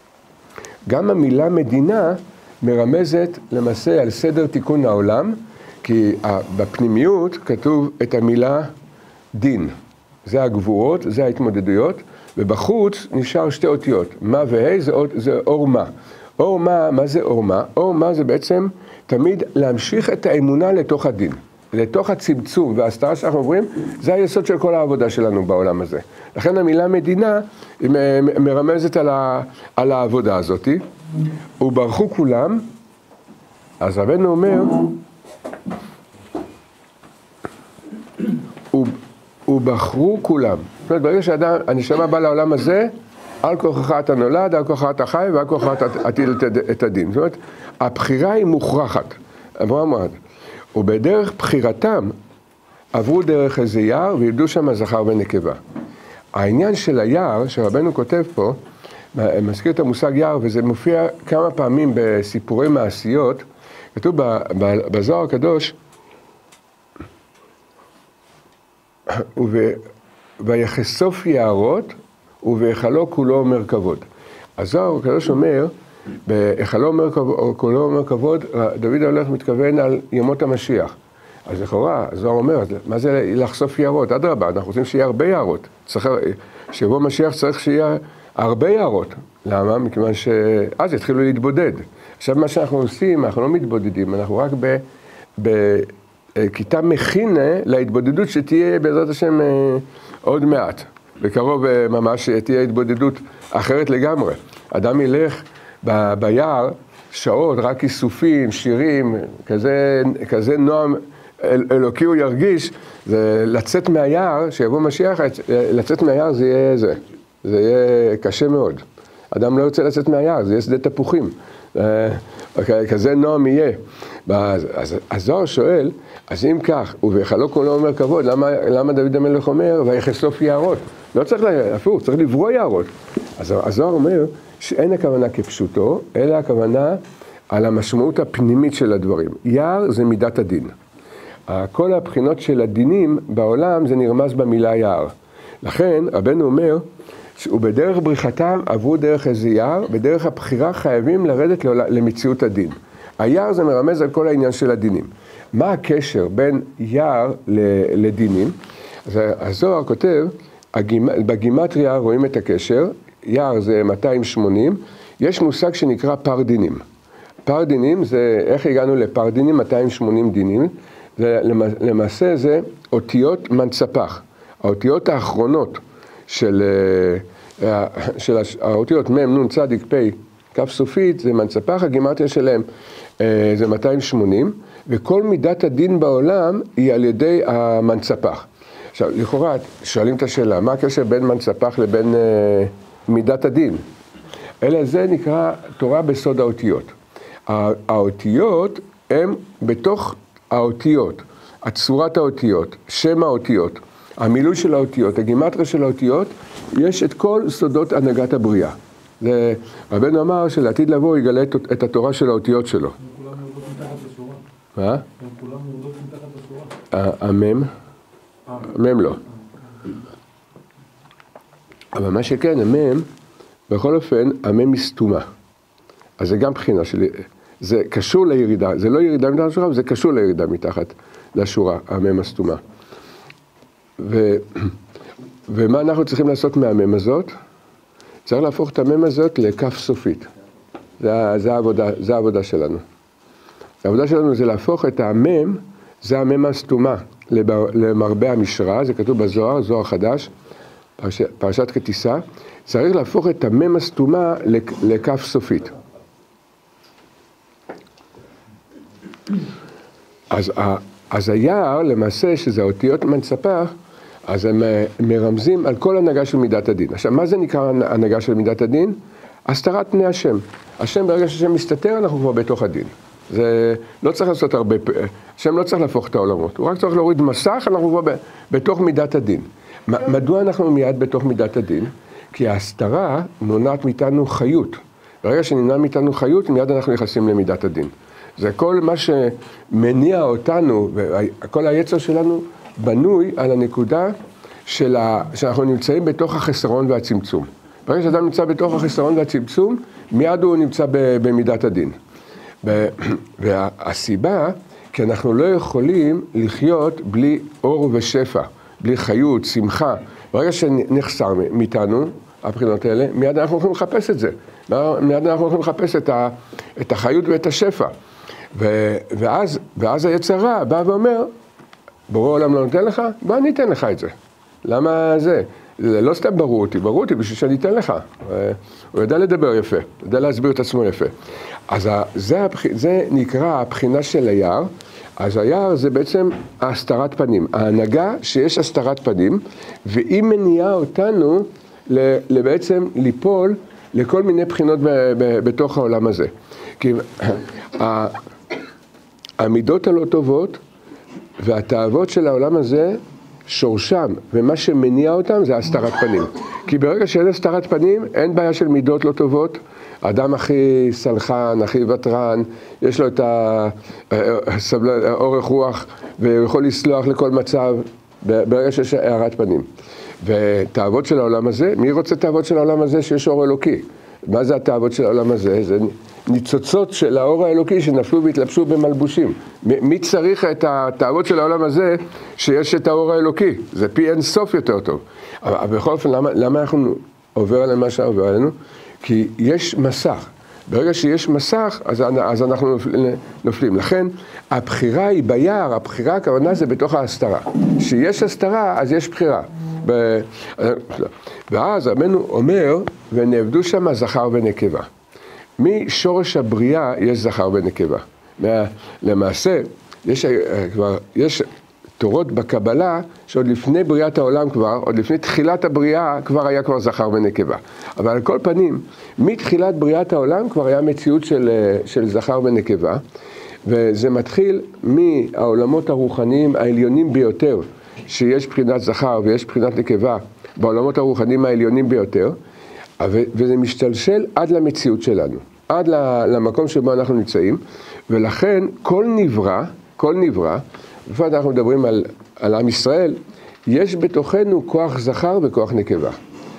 גם המילה מדינה מרמזת למעשה על סדר תיקון העולם, כי בפנימיות כתוב את המילה דין. זה הגבורות, זה ההתמודדויות, ובחוץ נשאר שתי אותיות. מה והי זה אור מה. אור מה זה אור מה? אור מה זה בעצם תמיד להמשיך את האמונה לתוך הדין. לתוך הצמצום וההסתרה שאנחנו עוברים, זה היסוד של כל העבודה שלנו בעולם הזה. לכן המילה מדינה היא מרמזת על העבודה הזאת. וברחו כולם, אז רבנו אומר, ובחרו כולם. זאת אומרת, ברגע שאדם, הנשמה בא לעולם הזה, על כוחך אתה נולד, על כוחך אתה חי, ועל כוחך אתה עתיד את הדין. זאת אומרת, הבחירה היא מוכרחת. אברהם אמר, ובדרך בחירתם עברו דרך איזה יער וידעו שם זכר ונקבה. העניין של היער שרבנו כותב פה, מזכיר את המושג יער, וזה מופיע כמה פעמים בסיפורי מעשיות, כתוב בזוהר הקדוש, ויחשוף יערות ובהיכלו כולו מרכבות. הזוהר הקדוש אומר, בהיכלו כולו מרכבות, דוד הולך מתכוון על ימות המשיח. אז לכאורה, הזוהר אומר, מה זה לחשוף יערות? אדרבה, אנחנו רוצים שיהיה הרבה יערות. שיבוא משיח צריך שיהיה הרבה יערות. למה? מכיוון שאז יתחילו להתבודד. עכשיו מה שאנחנו עושים, אנחנו לא מתבודדים, אנחנו רק בכיתה מכינה להתבודדות שתהיה בעזרת השם עוד מעט. בקרוב ממש תהיה התבודדות אחרת לגמרי. אדם ילך ביער שעות, רק איסופים, שירים, כזה נועם אלוקי הוא ירגיש, זה לצאת מהיער, שיבוא משיח, לצאת מהיער זה יהיה קשה מאוד. אדם לא יוצא לצאת מהיער, זה יהיה שדה תפוחים. כזה נועם יהיה. אז הזוהר שואל, אז אם כך, ובהיכלו כולו אומר כבוד, למה דוד המלך אומר, ויחשוף יערות? לא צריך, אפילו, צריך לברוא יערות. אז הזוהר אומר, שאין הכוונה כפשוטו, אלא הכוונה על המשמעות הפנימית של הדברים. יער זה מידת הדין. כל הבחינות של הדינים בעולם זה נרמז במילה יער. לכן רבנו אומר, ובדרך בריחתם עברו דרך איזה יער, בדרך הבחירה חייבים לרדת למציאות הדין. היער זה מרמז על כל העניין של הדינים. מה הקשר בין יער לדינים? אז הזוהר כותב, בגימטריה רואים את הקשר, יער זה 280, יש מושג שנקרא פר דינים. פר דינים זה, איך הגענו לפר דינים? 280 דינים. למעשה זה אותיות מנצפח. האותיות האחרונות של האותיות מ', נ', צדיק, פ', כף סופית, זה מנצפח, הגימטריה שלהם זה 280, וכל מידת הדין בעולם היא על ידי המנצפח. עכשיו, לכאורה, שואלים את השאלה, מה הקשר בין מנצפח לבין מידת הדין? אלא זה נקרא תורה בסוד האותיות. האותיות הם בתוך האותיות, הצורת האותיות, שם האותיות, המילוי של האותיות, הגימטריה של האותיות, יש את כל סודות הנהגת הבריאה. רבנו אמר שלעתיד לבוא יגלה את התורה של האותיות שלו. הם כולם יורדות מתחת לשורה. מה? הם כולם יורדות מתחת לשורה. המם? המם לא. אבל מה שכן, המם, בכל אופן, המם היא סתומה. אז זה גם בחינה שלי. זה קשור לירידה, זה לא ירידה מתחת לשורה, אבל זה קשור לירידה מתחת לשורה, המם הסתומה. ומה אנחנו צריכים לעשות מהמם הזאת? צריך להפוך את המם הזאת לכף סופית. זה העבודה שלנו. העבודה שלנו זה להפוך את המם, זה המם הסתומה, למרבה המשרה, זה כתוב בזוהר, זוהר חדש, פרשת כתיסה, צריך להפוך את המם הסתומה לכף סופית. אז היער, למעשה, שזה אותיות מנצפח, אז הם מרמזים על כל הנהגה של מידת הדין. עכשיו, מה זה נקרא הנהגה של מידת הדין? הסתרת פני השם. השם, ברגע שהשם מסתתר, אנחנו כבר בתוך הדין. זה לא צריך לעשות הרבה, השם לא צריך להפוך את העולמות, הוא רק צריך להוריד מסך, אנחנו כבר בתוך מידת הדין. מדוע אנחנו מיד בתוך מידת הדין? כי ההסתרה מונעת מאיתנו חיות. ברגע שנמנע מאיתנו חיות, מיד אנחנו נכנסים למידת הדין. זה כל מה שמניע אותנו, וכל היצר שלנו בנוי על הנקודה שאנחנו נמצאים בתוך החסרון והצמצום. ברגע שאדם נמצא בתוך החסרון והצמצום, מיד הוא נמצא במידת הדין. והסיבה, כי אנחנו לא יכולים לחיות בלי אור ושפע, בלי חיות, שמחה. ברגע שנחסר מאיתנו, הבחינות האלה, מיד אנחנו יכולים לחפש את זה. מיד אנחנו יכולים לחפש את החיות ואת השפע. ואז היצר רע בא ואומר, ברור העולם לא נותן לך? בוא אני אתן לך את זה. למה זה? זה לא סתם ברור אותי בשביל שאני אתן לך. הוא יודע לדבר יפה, יודע להסביר את עצמו יפה. אז זה נקרא הבחינה של היער. אז היער זה בעצם הסתרת פנים. ההנהגה שיש הסתרת פנים, והיא מניעה אותנו בעצם ליפול לכל מיני בחינות בתוך העולם הזה. כי המידות הלא טובות והתאוות של העולם הזה שורשם, ומה שמניע אותם זה הסתרת פנים. כי ברגע שאין הסתרת פנים, אין בעיה של מידות לא טובות. האדם הכי סלחן, הכי וטרן, יש לו את האורך רוח, והוא יכול לסלוח לכל מצב, ברגע שיש הערת פנים. ותאוות של העולם הזה, מי רוצה תאוות של העולם הזה שיש אור אלוקי? מה זה התאוות של העולם הזה? זה ניצוצות של האור האלוקי שנפלו והתלבשו במלבושים. מי צריך את התאוות של העולם הזה שיש את האור האלוקי? זה פי אין סוף יותר טוב. אבל בכל אופן, למה אנחנו עובר עלינו מה שעובר עלינו? כי יש מסך. ברגע שיש מסך, אז אנחנו נופלים. לכן, הבחירה היא ביער, הבחירה הכוונה זה בתוך ההסתרה. כשיש הסתרה, אז יש בחירה. ואז רבנו אומר, ונעבדו שם זכר ונקבה. משורש הבריאה יש זכר ונקבה. למעשה, יש תורות בקבלה שעוד לפני בריאת העולם כבר, עוד לפני תחילת הבריאה כבר היה כבר זכר ונקבה. אבל על כל פנים, מתחילת בריאת העולם כבר היה מציאות של זכר ונקבה, וזה מתחיל מהעולמות הרוחניים העליונים ביותר, שיש בחינת זכר ויש בחינת נקבה בעולמות הרוחניים העליונים ביותר, וזה משתלשל עד למציאות שלנו, עד למקום שבו אנחנו נמצאים, ולכן כל נברא, בפרט אנחנו מדברים על עם ישראל, יש בתוכנו כוח זכר וכוח נקבה.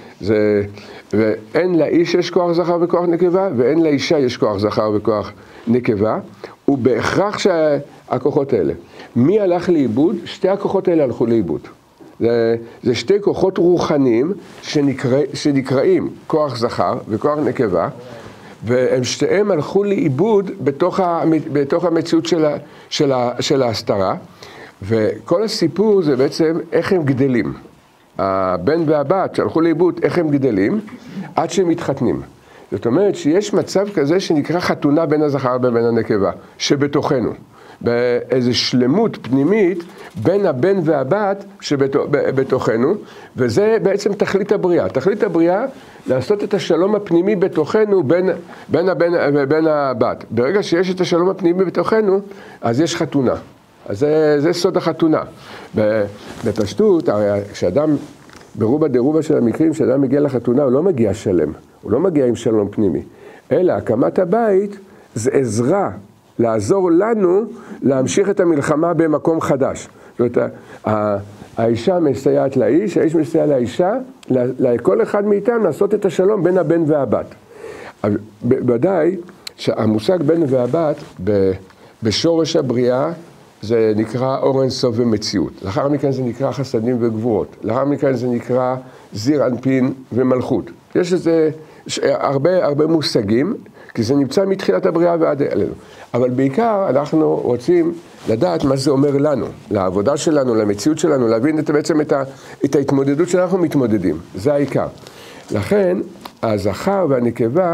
ואין לאיש יש כוח זכר וכוח נקבה, ואין לאישה יש כוח זכר וכוח נקבה, ובהכרח שהכוחות האלה. מי הלך לאיבוד? שתי הכוחות האלה הלכו לאיבוד. זה שתי כוחות רוחניים שנקראים כוח זכר וכוח נקבה, והם שתיהם הלכו לאיבוד בתוך המציאות של ההסתרה, וכל הסיפור זה בעצם איך הם גדלים. הבן והבת שהלכו לאיבוד, איך הם גדלים? עד שהם מתחתנים. זאת אומרת שיש מצב כזה שנקרא חתונה בין הזכר ובין הנקבה, שבתוכנו. באיזו שלמות פנימית בין הבן והבת שבתוכנו, וזה בעצם תכלית הבריאה. תכלית הבריאה לעשות את השלום הפנימי בתוכנו בין הבן ובין הבת. ברגע שיש את השלום הפנימי בתוכנו, אז יש חתונה. אז זה סוד החתונה. בפשטות, כשאדם, ברובה דרובה של המקרים, כשאדם מגיע לחתונה, הוא לא מגיע שלם, הוא לא מגיע עם שלום פנימי, אלא הקמת הבית זה עזרה, לעזור לנו להמשיך את המלחמה במקום חדש. זאת אומרת, האישה מסייעת לאיש, האיש מסייע לאישה, לכל אחד מאיתם לעשות את השלום בין הבן והבת. ודאי שהמושג בן והבת בשורש הבריאה זה נקרא אור אינסוף ומציאות. לאחר מכן זה נקרא חסדים וגבורות. לאחר מכן זה נקרא זיר אנפין ומלכות. יש איזה הרבה מושגים, כי זה נמצא מתחילת הבריאה ועד אלינו. אבל בעיקר אנחנו רוצים לדעת מה זה אומר לנו, לעבודה שלנו, למציאות שלנו, להבין בעצם את ההתמודדות שאנחנו מתמודדים. זה העיקר. לכן, הזכר והנקבה,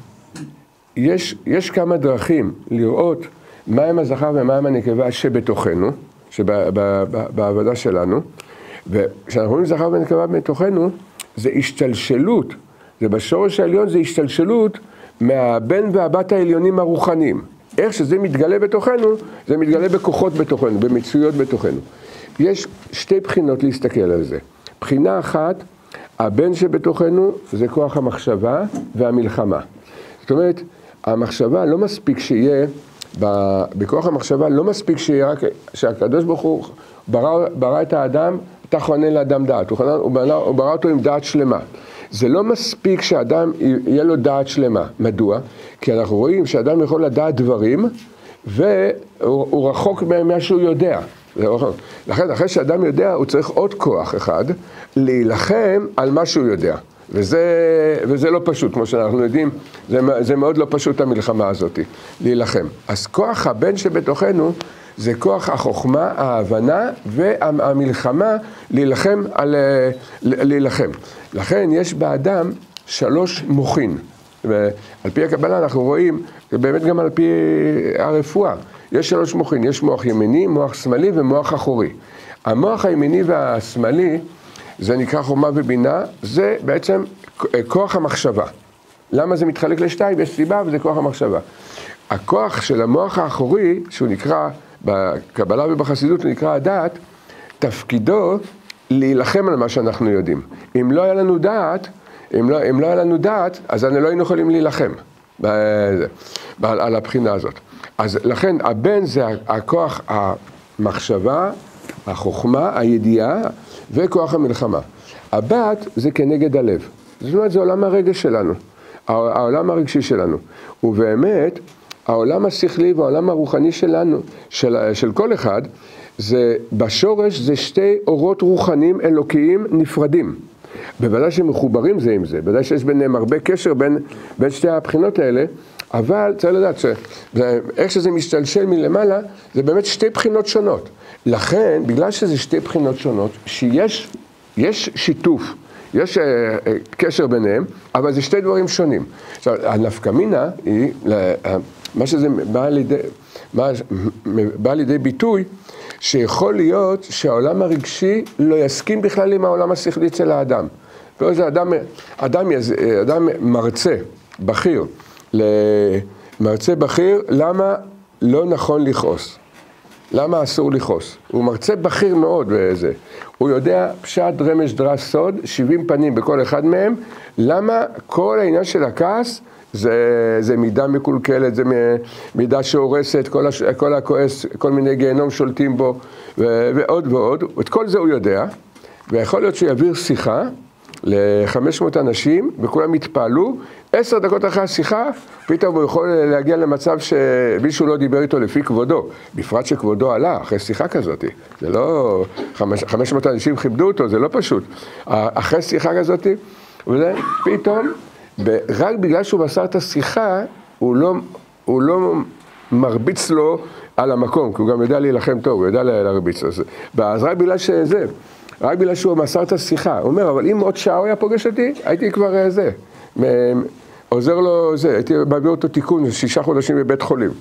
יש כמה דרכים לראות מהם הזכר ומהם הנקבה שבתוכנו, בעבודה שלנו, וכשאנחנו רואים זכר ונקבה בתוכנו, זה השתלשלות, זה בשורש העליון, זה השתלשלות מהבן והבת העליונים הרוחניים. איך שזה מתגלה בתוכנו, זה מתגלה בכוחות בתוכנו, במצויות בתוכנו. יש שתי בחינות להסתכל על זה. בחינה אחת, הבן שבתוכנו זה כוח המחשבה והמלחמה. זאת אומרת, המחשבה לא מספיק שיהיה, בכוח המחשבה לא מספיק שיהיה רק שהקדוש ברוך הוא ברא את האדם, אתה כונן לאדם דעת, הוא ברא אותו עם דעת שלמה. זה לא מספיק שאדם יהיה לו דעת שלמה. מדוע? כי אנחנו רואים שאדם יכול לדעת דברים, והוא רחוק ממה שהוא יודע. לכן, אחרי שאדם יודע, הוא צריך עוד כוח אחד, להילחם על מה שהוא יודע. וזה לא פשוט, כמו שאנחנו יודעים, זה מאוד לא פשוט המלחמה הזאת, להילחם. אז כוח הבן שבתוכנו, זה כוח החוכמה, ההבנה והמלחמה להילחם. לכן יש באדם 3 מוחין. ועל פי הקבלה אנחנו רואים, באמת גם על פי הרפואה, יש 3 מוחין. יש מוח ימיני, מוח שמאלי ומוח אחורי. המוח הימיני והשמאלי, זה נקרא חוכמה ובינה, זה בעצם כוח המחשבה. למה זה מתחלק לשתיים? יש סיבה וזה כוח המחשבה. הכוח של המוח האחורי, שהוא נקרא בקבלה ובחסידות, הוא נקרא הדעת, תפקידו להילחם על מה שאנחנו יודעים. אם לא היה לנו דעת, אז לא היינו יכולים להילחם על הבחינה הזאת. אז לכן הבן זה הכוח המחשבה, החוכמה, הידיעה וכוח המלחמה. הבת זה כנגד הלב. זאת אומרת, זה עולם הרגש שלנו, העולם הרגשי שלנו. ובאמת, העולם השכלי והעולם הרוחני שלנו, של כל אחד, זה בשורש זה 2 אורות רוחניים אלוקיים נפרדים. בוודאי שמחוברים זה עם זה, בוודאי שיש ביניהם הרבה קשר בין שתי הבחינות האלה, אבל צריך לדעת שאיך שזה משתלשל מלמעלה, זה באמת 2 בחינות שונות. לכן, בגלל שזה 2 בחינות שונות, יש שיתוף, יש קשר ביניהם, אבל זה 2 דברים שונים. עכשיו, הנפקמינה היא, מה שזה בא לידי ביטוי, שיכול להיות שהעולם הרגשי לא יסכים בכלל עם העולם השכלי אצל האדם. זה אדם מרצה בכיר, למה לא נכון לכעוס? למה אסור לכעוס? הוא מרצה בכיר מאוד בזה. הוא יודע פשט רמז דרש סוד, 70 פנים בכל אחד מהם, למה כל העניין של הכעס זה מידה מקולקלת, זה מידה שהורסת, כל הכועס, כל מיני גיהנום שולטים בו, ועוד ועוד. את כל זה הוא יודע, ויכול להיות שהוא יעביר שיחה ל-500 אנשים, וכולם יתפעלו, 10 דקות אחרי השיחה, פתאום הוא יכול להגיע למצב שמישהו לא דיבר איתו לפי כבודו, בפרט שכבודו עלה אחרי שיחה כזאת. זה לא, 500 אנשים כיבדו אותו, זה לא פשוט. אחרי שיחה כזאת, וזה פתאום, רק בגלל שהוא מסר את השיחה, הוא לא מרביץ לו על המקום, כי הוא גם יודע להילחם טוב, הוא יודע להרביץ לו. אז רק בגלל שזה, רק בגלל שהוא מסר את השיחה. הוא אומר, אבל אם עוד שעה הוא היה פוגש אותי, הייתי כבר עוזר לו זה, הייתי מביא אותו תיקון 6 חודשים בבית חולים.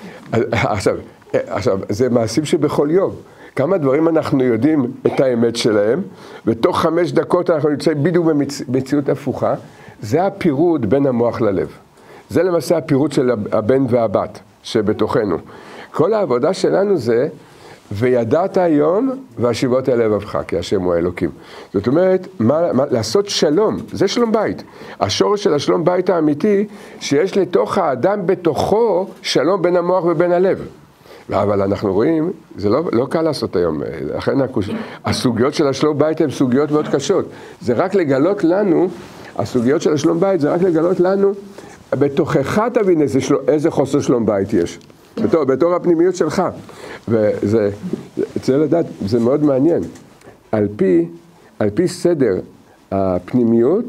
עכשיו, זה מעשים שבכל יום. כמה דברים אנחנו יודעים את האמת שלהם, ותוך 5 דקות אנחנו נמצאים בדיוק במציאות הפוכה. זה הפירוד בין המוח ללב. זה למעשה הפירוד של הבן והבת שבתוכנו. כל העבודה שלנו זה, וידעת היום והשיבות אל לבבך, כי השם הוא האלוקים. זאת אומרת, לעשות שלום, זה שלום בית. השורש של השלום בית האמיתי, שיש לתוך האדם בתוכו שלום בין המוח ובין הלב. אבל אנחנו רואים, זה לא קל לעשות היום. לכן הסוגיות של השלום בית הן סוגיות מאוד קשות. זה רק לגלות לנו, הסוגיות של השלום בית זה רק לגלות לנו, בתוכך תבין איזה חוסר שלום בית יש. בתור הפנימיות שלך. וזה, צריך לדעת, זה מאוד מעניין. על פי סדר הפנימיות,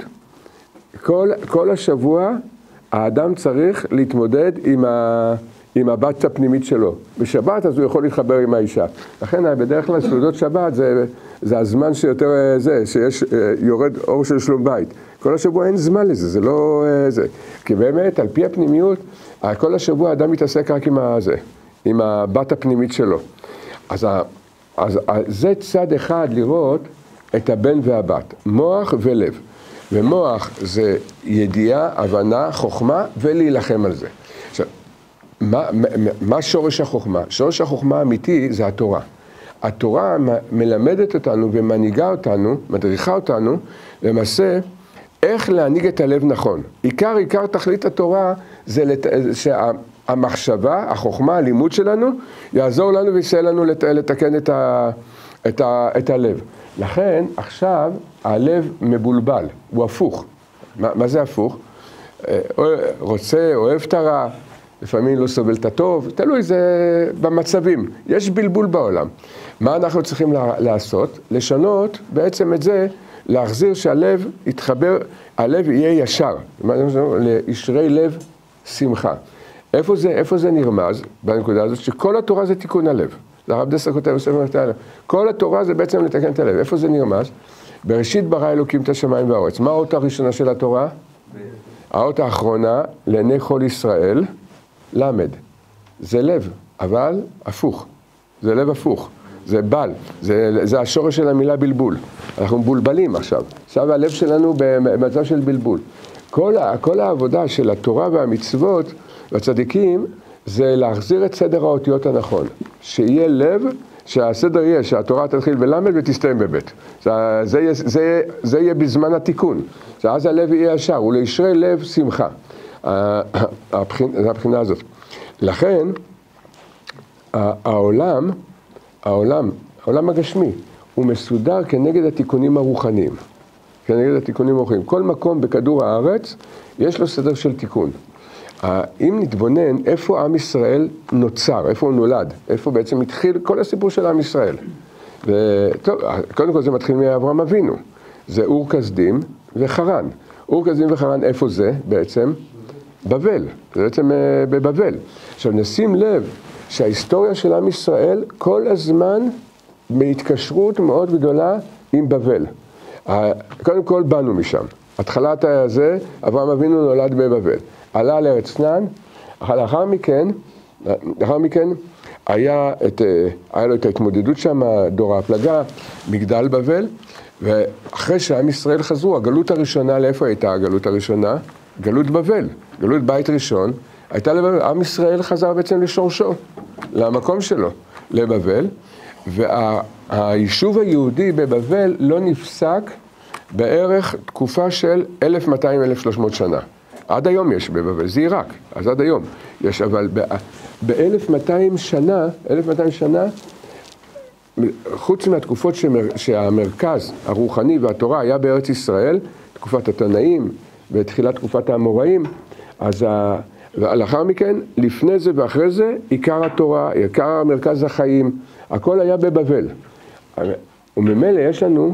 כל השבוע האדם צריך להתמודד עם הבת הפנימית שלו. בשבת אז הוא יכול להתחבר עם האישה. לכן בדרך כלל סעודות שבת זה הזמן שיותר זה, שיש יורד אור של שלום בית. כל השבוע אין זמן לזה, זה לא זה. כי באמת על פי הפנימיות, כל השבוע האדם מתעסק רק עם הבת הפנימית שלו. אז זה צד אחד לראות את הבן והבת, מוח ולב. ומוח זה ידיעה, הבנה, חוכמה ולהילחם על זה. עכשיו, מה שורש החוכמה? שורש החוכמה האמיתי זה התורה. התורה מלמדת אותנו ומנהיגה אותנו, מדריכה אותנו, למעשה איך להנהיג את הלב נכון. עיקר תכלית התורה זה שהמחשבה, החוכמה, הלימוד שלנו, יעזור לנו ויסייע לנו לתקן את הלב. לכן עכשיו הלב מבולבל, הוא הפוך. מה זה הפוך? רוצה, אוהב את הרע, לפעמים לא סובל את הטוב, תלוי זה במצבים, יש בלבול בעולם. מה אנחנו צריכים לעשות? לשנות בעצם את זה, להחזיר שהלב יתחבר, הלב יהיה ישר, לישרי לב שמחה. איפה זה נרמז בנקודה הזאת? שכל התורה זה תיקון הלב. הרב דסה כותב בספר מפתח הלב. כל התורה זה בעצם לתקן את הלב. איפה זה נרמז? בראשית ברא אלוקים את השמיים והארץ. מה האות הראשונה של התורה? האות האחרונה, לעיני כל ישראל, למד. זה לב, אבל הפוך. זה לב הפוך. זה בל. זה השורש של המילה בלבול. אנחנו מבולבלים עכשיו. עכשיו הלב שלנו במצב של בלבול. כל העבודה של התורה והמצוות והצדיקים זה להחזיר את סדר האותיות הנכון. שיהיה לב, שהסדר יהיה, שהתורה תתחיל בלמד ותסתיים בבית. זה יהיה בזמן התיקון. אז הלב יהיה ישר, ולישרי לב שמחה. הבחינה הזאת. לכן, העולם הגשמי, הוא מסודר כנגד התיקונים הרוחניים. כנגד התיקונים הרוחניים. כל מקום בכדור הארץ, יש לו סדר של תיקון. אם נתבונן איפה עם ישראל נוצר, איפה הוא נולד, איפה בעצם התחיל כל הסיפור של עם ישראל. וטוב, קודם כל זה מתחיל מאברהם אבינו. זה אור כסדים וחרן. אור כסדים וחרן, איפה זה בעצם? בבל. זה בעצם בבבל. עכשיו נשים לב שההיסטוריה של עם ישראל כל הזמן בהתקשרות מאוד גדולה עם בבל. קודם כל באנו משם. התחלת הזה, אברהם אבינו נולד בבבל. עלה לארץ כנען, לאחר מכן היה לו את ההתמודדות שם, דור ההפלגה, מגדל בבל, ואחרי שעם ישראל חזרו, הגלות הראשונה, לאיפה הייתה הגלות הראשונה? גלות בבל, גלות בית ראשון, הייתה לבבל, עם ישראל חזר בעצם לשורשו, למקום שלו, לבבל, והיישוב היהודי בבבל לא נפסק בערך תקופה של 1200-1300 שנה. עד היום יש בבבל, זה עיראק, אז עד היום יש, אבל ב-1200 שנה, חוץ מהתקופות שהמרכז הרוחני והתורה היה בארץ ישראל, תקופת התנאים ותחילת תקופת האמוראים, אז לאחר מכן, לפני זה ואחרי זה, עיקר התורה, עיקר מרכז החיים, הכל היה בבבל. וממילא יש לנו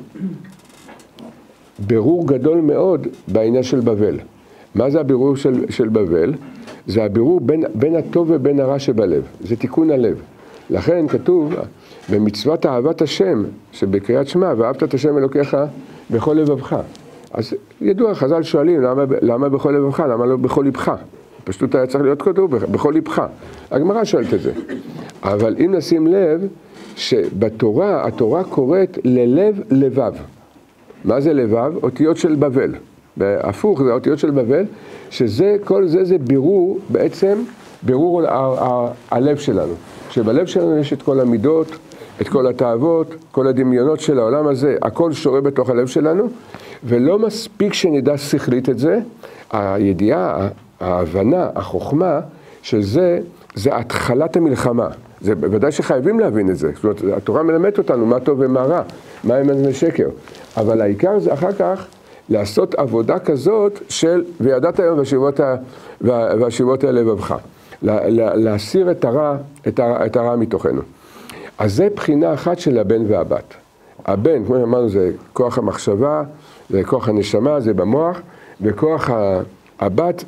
בירור גדול מאוד בעניין של בבל. מה זה הבירור של בבל? זה הבירור בין הטוב ובין הרע שבלב. זה תיקון הלב. לכן כתוב במצוות אהבת השם, שבקריאת שמע, ואהבת את השם אלוקיך בכל לבבך. אז ידוע, חז"ל שואלים, למה בכל לבבך? למה לא בכל לבך? פשוט היה צריך להיות כתוב, בכל לבך. הגמרא שואלת את זה. אבל אם נשים לב, שבתורה, התורה קוראת ללב לבב. מה זה לבב? אותיות של בבל. בהפוך, זה אותיות של בבל, שזה, כל זה זה בירור, בעצם, בירור הלב שלנו. שבלב שלנו יש את כל המידות, את כל התאוות, כל הדמיונות של העולם הזה, הכל שורה בתוך הלב שלנו, ולא מספיק שנדע שכלית את זה, הידיעה, ההבנה, החוכמה, שזה התחלת המלחמה. זה בוודאי שחייבים להבין את זה. זאת אומרת, התורה מלמדת אותנו מה טוב ומה רע, מה אמת ושקר. אבל העיקר זה אחר כך לעשות עבודה כזאת של וידעת היום והשיבות אל לבבך. להסיר את הרע מתוכנו. אז זה בחינה אחת של הבן והבת. הבן, כמו שאמרנו, זה כוח המחשבה, זה כוח הנשמה, זה במוח, וכוח הבת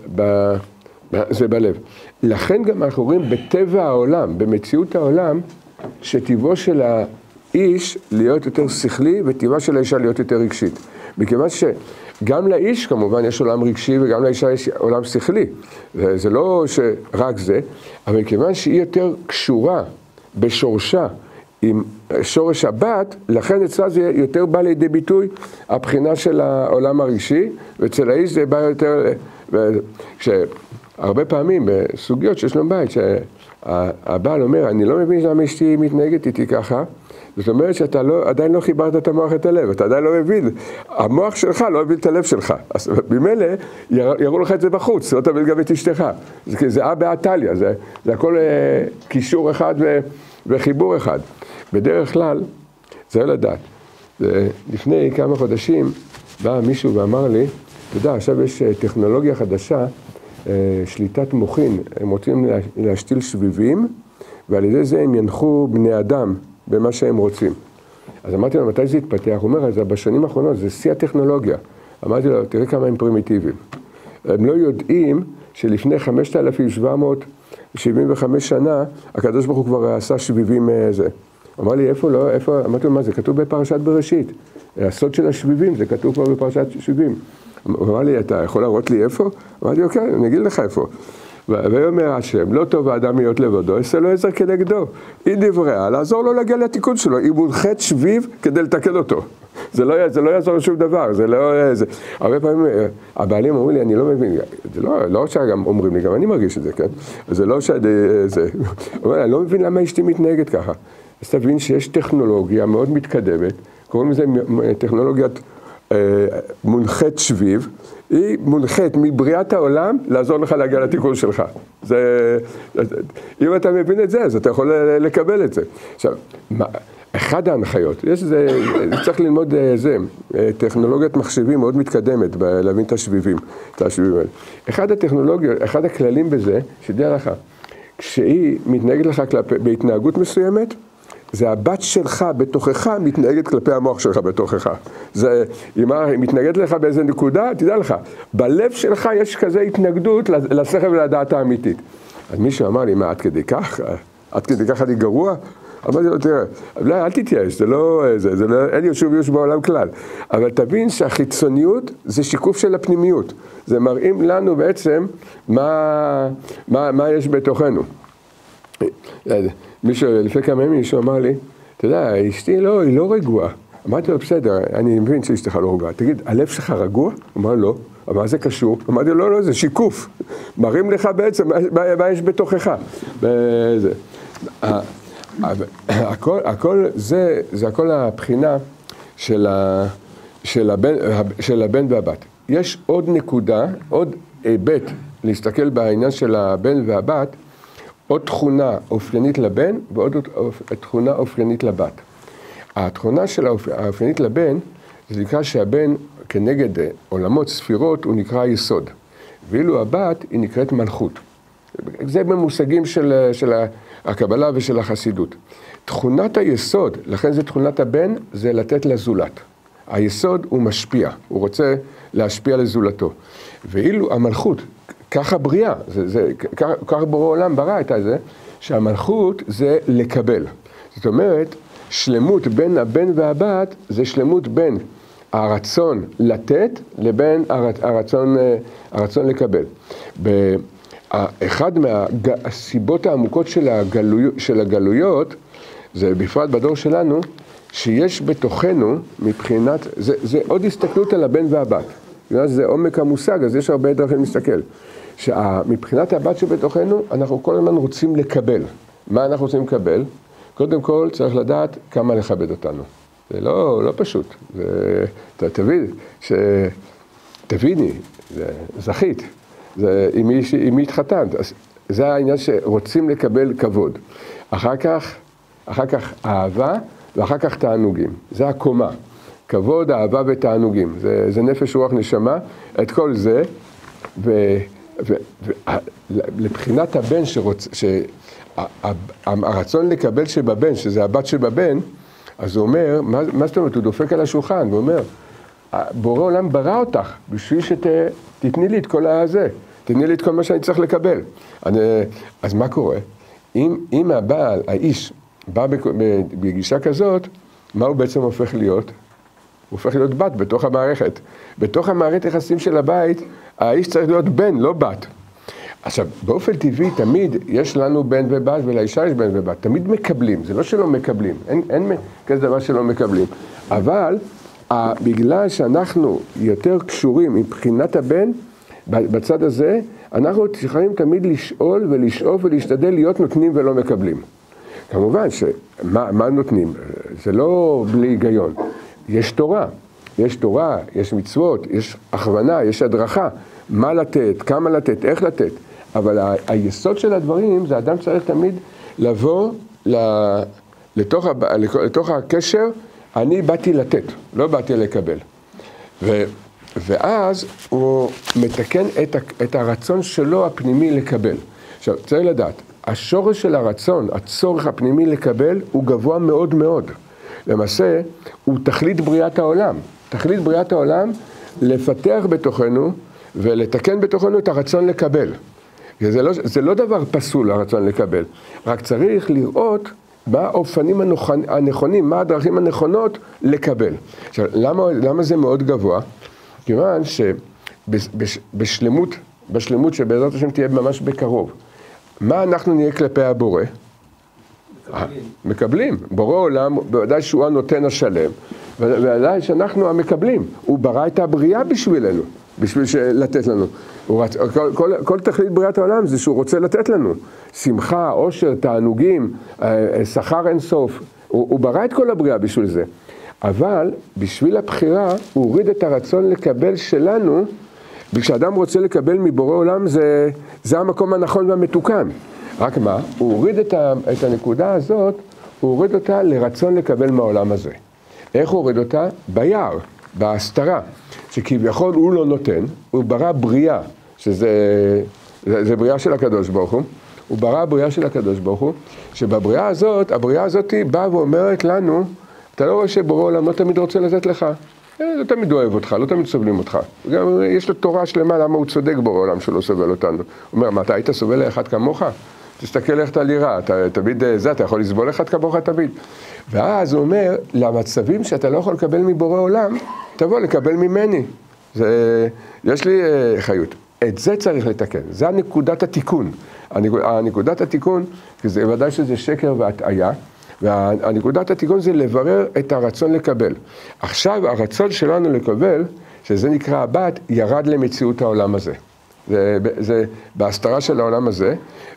זה בלב. לכן גם אנחנו רואים בטבע העולם, במציאות העולם, שטבעו של האיש להיות יותר שכלי, וטבעה של האישה להיות יותר רגשית. מכיוון שגם לאיש כמובן יש עולם רגשי, וגם לאישה יש עולם שכלי. זה לא שרק זה, אבל מכיוון שהיא יותר קשורה בשורשה, עם שורש הבת, לכן אצלה זה יותר בא לידי ביטוי הבחינה של העולם הרגשי, ואצל האיש זה בא יותר, הרבה פעמים בסוגיות שיש לנו בית, שהבעל אומר, אני לא מבין למה אשתי מתנהגת איתי ככה, זאת אומרת שאתה עדיין לא חיברת את המוח את הלב, אתה עדיין לא מבין, המוח שלך לא מבין את הלב שלך, אז במילא יראו לך את זה בחוץ, לא תבין גם את אשתך, זה באטליה, זה הכל קישור אחד וחיבור אחד. בדרך כלל, זה לא לדעת. לפני כמה חודשים בא מישהו ואמר לי, אתה יודע, עכשיו יש טכנולוגיה חדשה, שליטת מוחין, הם רוצים להשתיל שביבים, ועל ידי זה הם ינחו בני אדם במה שהם רוצים. אז אמרתי לו, מתי זה יתפתח? הוא אומר, אז בשנים האחרונות, זה שיא הטכנולוגיה. אמרתי לו, תראה כמה הם פרימיטיביים. הם לא יודעים שלפני 5,775 שנה, הקדוש ברוך הוא כבר עשה שביבים זה. אמר לי, איפה לא? איפה? אמרתי לו, מה זה? כתוב בפרשת בראשית. הסוד של השביבים, זה כתוב כבר בפרשת שביבים. הוא אמר לי, אתה יכול להראות לי איפה? אמרתי, אוקיי, אני אגיד לך איפה. ואומר השם, לא טוב האדם להיות לבדו, עשה לו עזר כנגדו. היא דבריה, לעזור לו להגיע לתיקון שלו. היא מונחת שביב כדי לתקן אותו. זה לא יעזור לשום דבר, זה לא... הרבה פעמים הבעלים אומרים לי, אני לא מבין, זה לא שגם אומרים לי, גם אני מרגיש את זה, כן? זה לא שזה... אני לא מבין למה אשתי מתנהגת ככה. אז תבין שיש טכנולוגיה מאוד מתקדמת, קוראים לזה טכנולוגיית מונחת שביב, היא מונחת מבריאת העולם לעזור לך להגיע לתיקון שלך. אם אתה מבין את זה, אז אתה יכול לקבל את זה. עכשיו, אחד ההנחיות, צריך ללמוד טכנולוגיית מחשבים מאוד מתקדמת, להבין את השביבים. אחד הטכנולוגיות, אחד הכללים בזה, שתדע לך, כשהיא מתנהגת לך בהתנהגות מסוימת, זה הבת שלך בתוכך מתנהגת כלפי המוח שלך בתוכך. אם היא מתנהגת לך באיזה נקודה, תדע לך, בלב שלך יש כזה התנגדות לשכל ולדעת האמיתית. אז מישהו אמר לי, מה, עד כדי כך? עד כדי כך אני גרוע? אמרתי לו, תראה, אל תתייאש, אין יושב ויוש בעולם כלל. אבל תבין שהחיצוניות זה שיקוף של הפנימיות. זה מראים לנו בעצם מה יש בתוכנו. לפני כמה ימים מישהו אמר לי, אתה יודע, אשתי היא לא רגועה. אמרתי לו, בסדר, אני מבין שאשתך לא רגועה. תגיד, הלב שלך רגוע? אמר לא. מה זה קשור? אמרתי לו, לא, זה שיקוף. מראים לך בעצם מה יש בתוכך. הכל, זה הכל הבחינה של הבן והבת. יש עוד נקודה, עוד היבט להסתכל בעניין של הבן והבת, עוד תכונה אופיינית לבן ועוד תכונה אופיינית לבת. התכונה האופיינית לבן, זה נקרא שהבן כנגד עולמות ספירות הוא נקרא יסוד. ואילו הבת היא נקראת מלכות. זה במושגים של הקבלה ושל החסידות. תכונת היסוד, לכן זה תכונת הבן, זה לתת לזולת. היסוד הוא משפיע, הוא רוצה להשפיע לזולתו. ואילו המלכות, ככה בריאה, ככה בורא עולם ברא את זה, שהמלכות זה לקבל. זאת אומרת, שלמות בין הבן והבת זה שלמות בין הרצון לתת לבין הרצון לקבל. אחד מהסיבות העמוקות של הגלויות, זה בפרט בדור שלנו, שיש בתוכנו מבחינת, זה עוד הסתכלות על הבן והבת. זה עומק המושג, אז יש הרבה דרכים להסתכל. שמבחינת הבת שבתוכנו, אנחנו כל הזמן רוצים לקבל. מה אנחנו רוצים לקבל? קודם כל צריך לדעת כמה לכבד אותנו. זה לא פשוט. תביני, זכית. עם מי התחתנת. זה העניין שרוצים לקבל כבוד. אחר כך אהבה ואחר כך תענוגים. זה הקומה. כבוד, אהבה ותענוגים. זה נפש, רוח, נשמה. את כל זה, לבחינת הבן הרצון לקבל שבבן, שזה הבת שבבן, אז הוא אומר, מה זאת אומרת? הוא דופק על השולחן, הוא אומר, בורא עולם ברא אותך, בשביל שתתני לי את כל הזה, תתני לי את כל מה שאני צריך לקבל. אז מה קורה? אם הבעל, האיש, בא בגישה כזאת, מה הוא בעצם הופך להיות? הוא הופך להיות בת בתוך המערכת. בתוך המערכת יחסים של הבית, האיש צריך להיות בן, לא בת. עכשיו, באופן טבעי תמיד יש לנו בן ובת, ולאישה יש בן ובת. תמיד מקבלים, זה לא שלא מקבלים, אין כזה דבר שלא מקבלים. אבל בגלל שאנחנו יותר קשורים מבחינת הבן, בצד הזה, אנחנו צריכים תמיד לשאול ולשאוף ולהשתדל להיות נותנים ולא מקבלים. כמובן מה נותנים? זה לא בלי היגיון. יש תורה, יש מצוות, יש הכוונה, יש הדרכה. מה לתת, כמה לתת, איך לתת. אבל היסוד של הדברים זה אדם צריך תמיד לבוא לתוך הקשר, אני באתי לתת, לא באתי לקבל. ואז הוא מתקן את הרצון שלו הפנימי לקבל. עכשיו, צריך לדעת, השורש של הרצון, הצורך הפנימי לקבל, הוא גבוה מאוד מאוד. למעשה, הוא תכלית בריאת העולם. תכלית בריאת העולם, לפתח בתוכנו ולתקן בתוכנו את הרצון לקבל. זה לא דבר פסול, הרצון לקבל. רק צריך לראות מה האופנים הנכונים, מה הדרכים הנכונות לקבל. עכשיו, למה זה מאוד גבוה? כיוון בשלמות שבעזרת השם תהיה ממש בקרוב. מה אנחנו נהיה כלפי הבורא? מקבלים. בורא עולם, בוודאי שהוא הנותן השלם, ובוודאי שאנחנו המקבלים. הוא ברא את הבריאה בשבילנו, בשביל לתת לנו. כל תכלית בריאת העולם זה שהוא רוצה לתת לנו. שמחה, עושר, תענוגים, שכר אינסוף. הוא ברא את כל הבריאה בשביל זה. אבל בשביל הבחירה הוא הוריד את הרצון לקבל שלנו, וכשאדם רוצה לקבל מבורא עולם זה המקום הנכון והמתוקן. רק מה? הוא הוריד את הנקודה הזאת, הוא הוריד אותה לרצון לקבל מהעולם הזה. איך הוא הוריד אותה? ביער, בהסתרה, שכביכול הוא לא נותן, הוא ברא בריאה, זה בריאה של הקדוש ברוך הוא, הוא ברא בריאה של הקדוש ברוך הוא, שבבריאה הזאת, הבריאה הזאת באה ואומרת לנו, אתה לא רואה שבורא עולם לא תמיד רוצה לתת לך, לא תמיד אוהב אותך, לא תמיד סובלים אותך. גם יש לו תורה שלמה למה הוא צודק בורא עולם שלא סובל אותנו. הוא אומר, מה, אתה היית סובל לאחד כמוך? תסתכל איך אתה לירה, תמיד אתה יכול לסבול אחד כמוך תמיד. ואז הוא אומר, למצבים שאתה לא יכול לקבל מבורא עולם, תבוא לקבל ממני. יש לי חיות. את זה צריך לתקן, זה הנקודת התיקון. הנקודת התיקון, כי זה ודאי שזה שקר והטעיה, והנקודת התיקון זה לברר את הרצון לקבל. עכשיו הרצון שלנו לקבל, שזה נקרא הבת, ירד למציאות העולם הזה. זה בהסתרה של העולם הזה,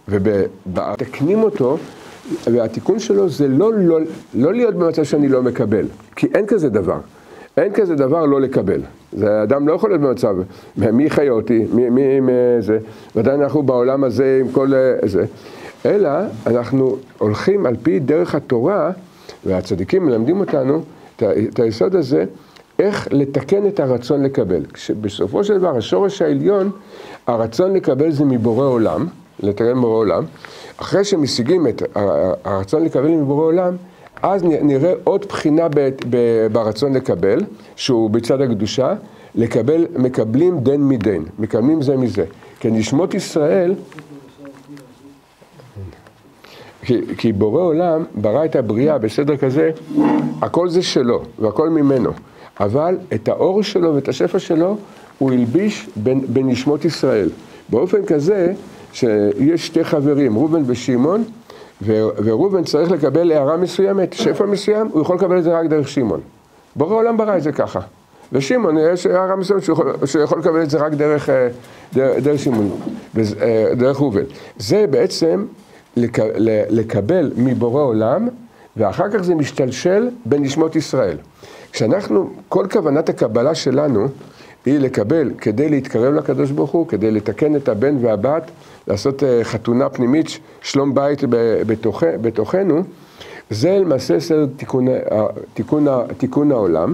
ובתקנים אותו, והתיקון שלו זה לא להיות במצב שאני לא מקבל, כי אין כזה דבר. אין כזה דבר לא לקבל. זה אדם לא יכול להיות במצב, מי חיה אותי, מי זה, ועדיין אנחנו בעולם הזה עם כל זה. אלא אנחנו הולכים על פי דרך התורה, והצדיקים מלמדים אותנו את היסוד הזה, איך לתקן את הרצון לקבל. בסופו של דבר, השורש העליון, הרצון לקבל זה מבורא עולם, לתקן מבורא עולם. אחרי שמשיגים את הרצון לקבל מבורא עולם, אז נראה עוד בחינה ברצון לקבל, שהוא בצד הקדושה, מקבלים דין מדין, מקבלים זה מזה. כי נשמות ישראל, כי בורא עולם ברא את הבריאה בסדר כזה, הכל זה שלו והכל ממנו, אבל את האור שלו ואת השפע שלו הוא הלביש בנשמות ישראל. באופן כזה שיש שתי חברים, ראובן ושמעון, וראובן צריך לקבל הערה מסוימת, שפע מסוים, הוא יכול לקבל את זה רק דרך שמעון. בורא עולם ברא את זה ככה. ושמעון, יש הערה מסוימת שהוא יכול לקבל את זה רק דרך שמעון, דרך ראובן. זה בעצם לקבל מבורא עולם, ואחר כך זה משתלשל בנשמות ישראל. כשאנחנו, כל כוונת הקבלה שלנו היא לקבל כדי להתקרב לקדוש ברוך הוא, כדי לתקן את הבן והבת, לעשות חתונה פנימית, שלום בית בתוכנו, זה למעשה סדר תיקון העולם,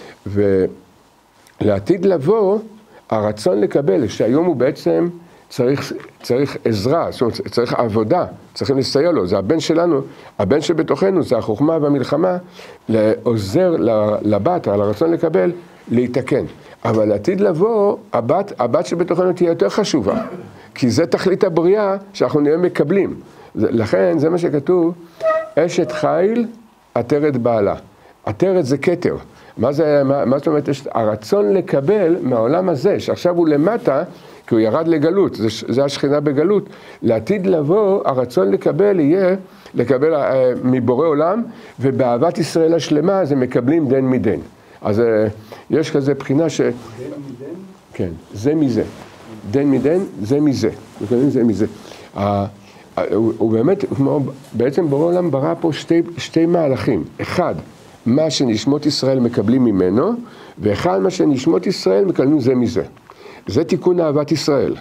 ולעתיד לבוא, הרצון לקבל, שהיום הוא בעצם צריך עזרה, זאת אומרת, צריך עבודה, צריכים לסייע לו, זה הבן שלנו, הבן שבתוכנו, זה החוכמה והמלחמה, לעוזר לבת, על הרצון לקבל, להתקן. אבל לעתיד לבוא, הבת שבתוכנו תהיה יותר חשובה, כי זה תכלית הבריאה שאנחנו נהיה מקבלים. לכן, זה מה שכתוב, אשת חיל, עטרת בעלה. עטרת זה כתר. מה זאת אומרת? הרצון לקבל מהעולם הזה, שעכשיו הוא למטה, כי הוא ירד לגלות, זה השכינה בגלות. לעתיד לבוא, הרצון לקבל יהיה לקבל מבורא עולם, ובאהבת ישראל השלמה זה מקבלים דין מדין. אז יש כזה בחינה ש... דין מדין? כן, זה מזה. דין מדין, זה מזה. מקבלים זה מזה. הוא באמת, בעצם בורא עולם ברא פה שתי מהלכים. אחד, מה שנשמות ישראל מקבלים ממנו, ואחד, מה שנשמות ישראל מקבלים זה מזה. זה תיקון אהבת ישראל,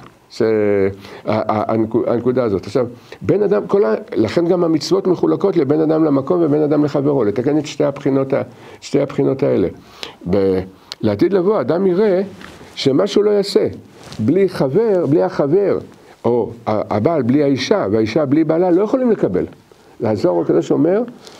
הנקודה הזאת. עכשיו, בן אדם, לכן גם המצוות מחולקות לבן אדם למקום ובן אדם לחברו, לתקן את שתי הבחינות האלה. לעתיד לבוא, אדם יראה שמשהו לא יעשה, בלי החבר, או הבעל בלי האישה, והאישה בלי בעלה, לא יכולים לקבל. הזוהר הקדוש אומר